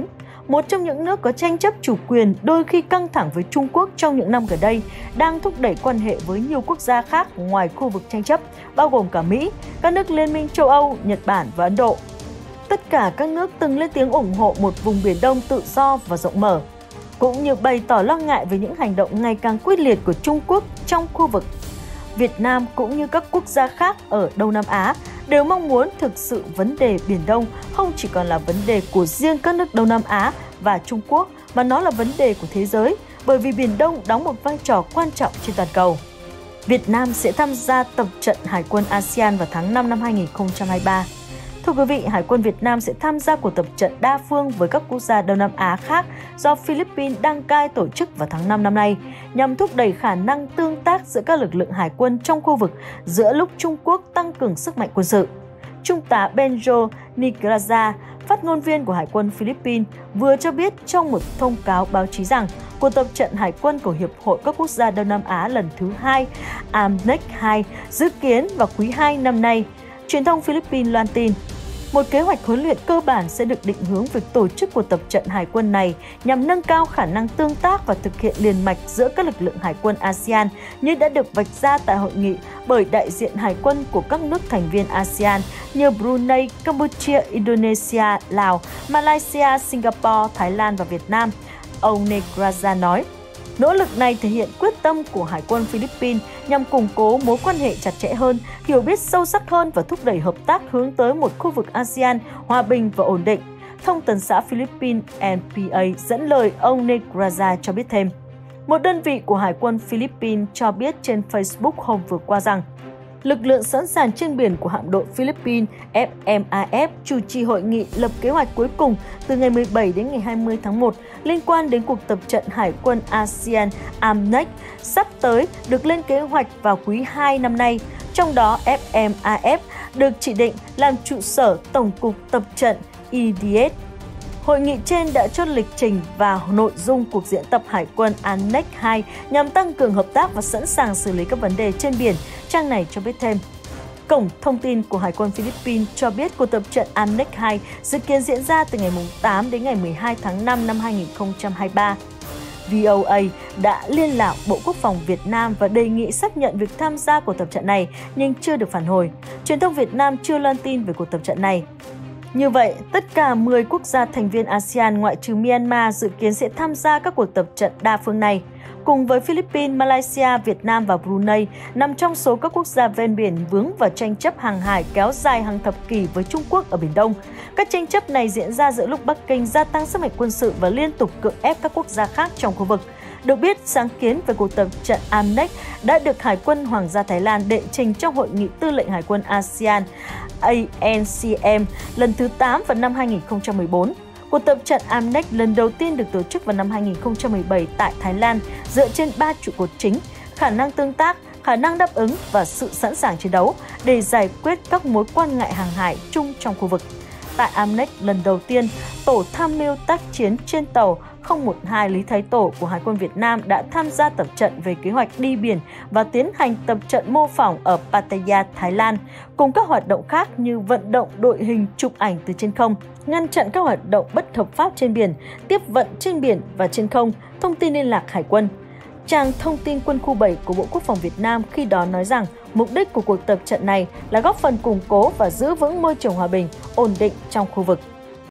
một trong những nước có tranh chấp chủ quyền đôi khi căng thẳng với Trung Quốc trong những năm gần đây, đang thúc đẩy quan hệ với nhiều quốc gia khác ngoài khu vực tranh chấp, bao gồm cả Mỹ, các nước Liên minh châu Âu, Nhật Bản và Ấn Độ. Tất cả các nước từng lên tiếng ủng hộ một vùng Biển Đông tự do và rộng mở, cũng như bày tỏ lo ngại về những hành động ngày càng quyết liệt của Trung Quốc trong khu vực. Việt Nam cũng như các quốc gia khác ở Đông Nam Á đều mong muốn thực sự vấn đề Biển Đông không chỉ còn là vấn đề của riêng các nước Đông Nam Á và Trung Quốc, mà nó là vấn đề của thế giới, bởi vì Biển Đông đóng một vai trò quan trọng trên toàn cầu. Việt Nam sẽ tham gia tập trận Hải quân a sê an vào tháng năm năm hai nghìn không trăm hai mươi ba. Thưa quý vị, Hải quân Việt Nam sẽ tham gia cuộc tập trận đa phương với các quốc gia Đông Nam Á khác do Philippines đăng cai tổ chức vào tháng năm năm nay, nhằm thúc đẩy khả năng tương tác giữa các lực lượng hải quân trong khu vực giữa lúc Trung Quốc tăng cường sức mạnh quân sự. Trung tá Benjo Nigraza, phát ngôn viên của Hải quân Philippines, vừa cho biết trong một thông cáo báo chí rằng cuộc tập trận Hải quân của Hiệp hội các quốc gia Đông Nam Á lần thứ hai a em nếch hai dự kiến vào quý hai năm nay. Truyền thông Philippines loan tin, một kế hoạch huấn luyện cơ bản sẽ được định hướng việc tổ chức cuộc tập trận hải quân này nhằm nâng cao khả năng tương tác và thực hiện liền mạch giữa các lực lượng hải quân a sê an như đã được vạch ra tại hội nghị bởi đại diện hải quân của các nước thành viên a sê an như Brunei, Campuchia, Indonesia, Lào, Malaysia, Singapore, Thái Lan và Việt Nam. Ông Negraza nói, nỗ lực này thể hiện quyết tâm của Hải quân Philippines nhằm củng cố mối quan hệ chặt chẽ hơn, hiểu biết sâu sắc hơn và thúc đẩy hợp tác hướng tới một khu vực a sê an hòa bình và ổn định. Thông tấn xã Philippines en pê a dẫn lời ông Negraza cho biết thêm. Một đơn vị của Hải quân Philippines cho biết trên Facebook hôm vừa qua rằng lực lượng sẵn sàng trên biển của hạm đội Philippines F M A F chủ trì hội nghị lập kế hoạch cuối cùng từ ngày mười bảy đến ngày hai mươi tháng một liên quan đến cuộc tập trận Hải quân a sê an a em nếch sắp tới được lên kế hoạch vào quý hai năm nay. Trong đó F M A F được chỉ định làm trụ sở Tổng cục Tập trận E D S. Hội nghị trên đã chốt lịch trình và nội dung cuộc diễn tập Hải quân a em nếch hai nhằm tăng cường hợp tác và sẵn sàng xử lý các vấn đề trên biển. Trang này cho biết thêm. Cổng thông tin của Hải quân Philippines cho biết cuộc tập trận a em nếch hai dự kiến diễn ra từ ngày tám đến ngày mười hai tháng năm năm hai nghìn không trăm hai mươi ba. vê o a đã liên lạc Bộ Quốc phòng Việt Nam và đề nghị xác nhận việc tham gia cuộc tập trận này nhưng chưa được phản hồi. Truyền thông Việt Nam chưa loan tin về cuộc tập trận này. Như vậy, tất cả mười quốc gia thành viên a sê an ngoại trừ Myanmar dự kiến sẽ tham gia các cuộc tập trận đa phương này. Cùng với Philippines, Malaysia, Việt Nam và Brunei nằm trong số các quốc gia ven biển vướng vào tranh chấp hàng hải kéo dài hàng thập kỷ với Trung Quốc ở Biển Đông. Các tranh chấp này diễn ra giữa lúc Bắc Kinh gia tăng sức mạnh quân sự và liên tục cưỡng ép các quốc gia khác trong khu vực. Được biết, sáng kiến về cuộc tập trận a em nếch đã được Hải quân Hoàng gia Thái Lan đệ trình trong Hội nghị Tư lệnh Hải quân a sê an A N C M lần thứ tám vào năm hai nghìn không trăm mười bốn. Cuộc tập trận a em nếch lần đầu tiên được tổ chức vào năm hai nghìn không trăm mười bảy tại Thái Lan dựa trên ba trụ cột chính: khả năng tương tác, khả năng đáp ứng và sự sẵn sàng chiến đấu để giải quyết các mối quan ngại hàng hải chung trong khu vực. Tại a em nếch lần đầu tiên, Tổ tham mưu tác chiến trên tàu không một hai Lý Thái Tổ của Hải quân Việt Nam đã tham gia tập trận về kế hoạch đi biển và tiến hành tập trận mô phỏng ở Pattaya, Thái Lan, cùng các hoạt động khác như vận động đội hình chụp ảnh từ trên không, ngăn chặn các hoạt động bất hợp pháp trên biển, tiếp vận trên biển và trên không, thông tin liên lạc Hải quân. Trang thông tin quân khu bảy của Bộ Quốc phòng Việt Nam khi đó nói rằng mục đích của cuộc tập trận này là góp phần củng cố và giữ vững môi trường hòa bình, ổn định trong khu vực.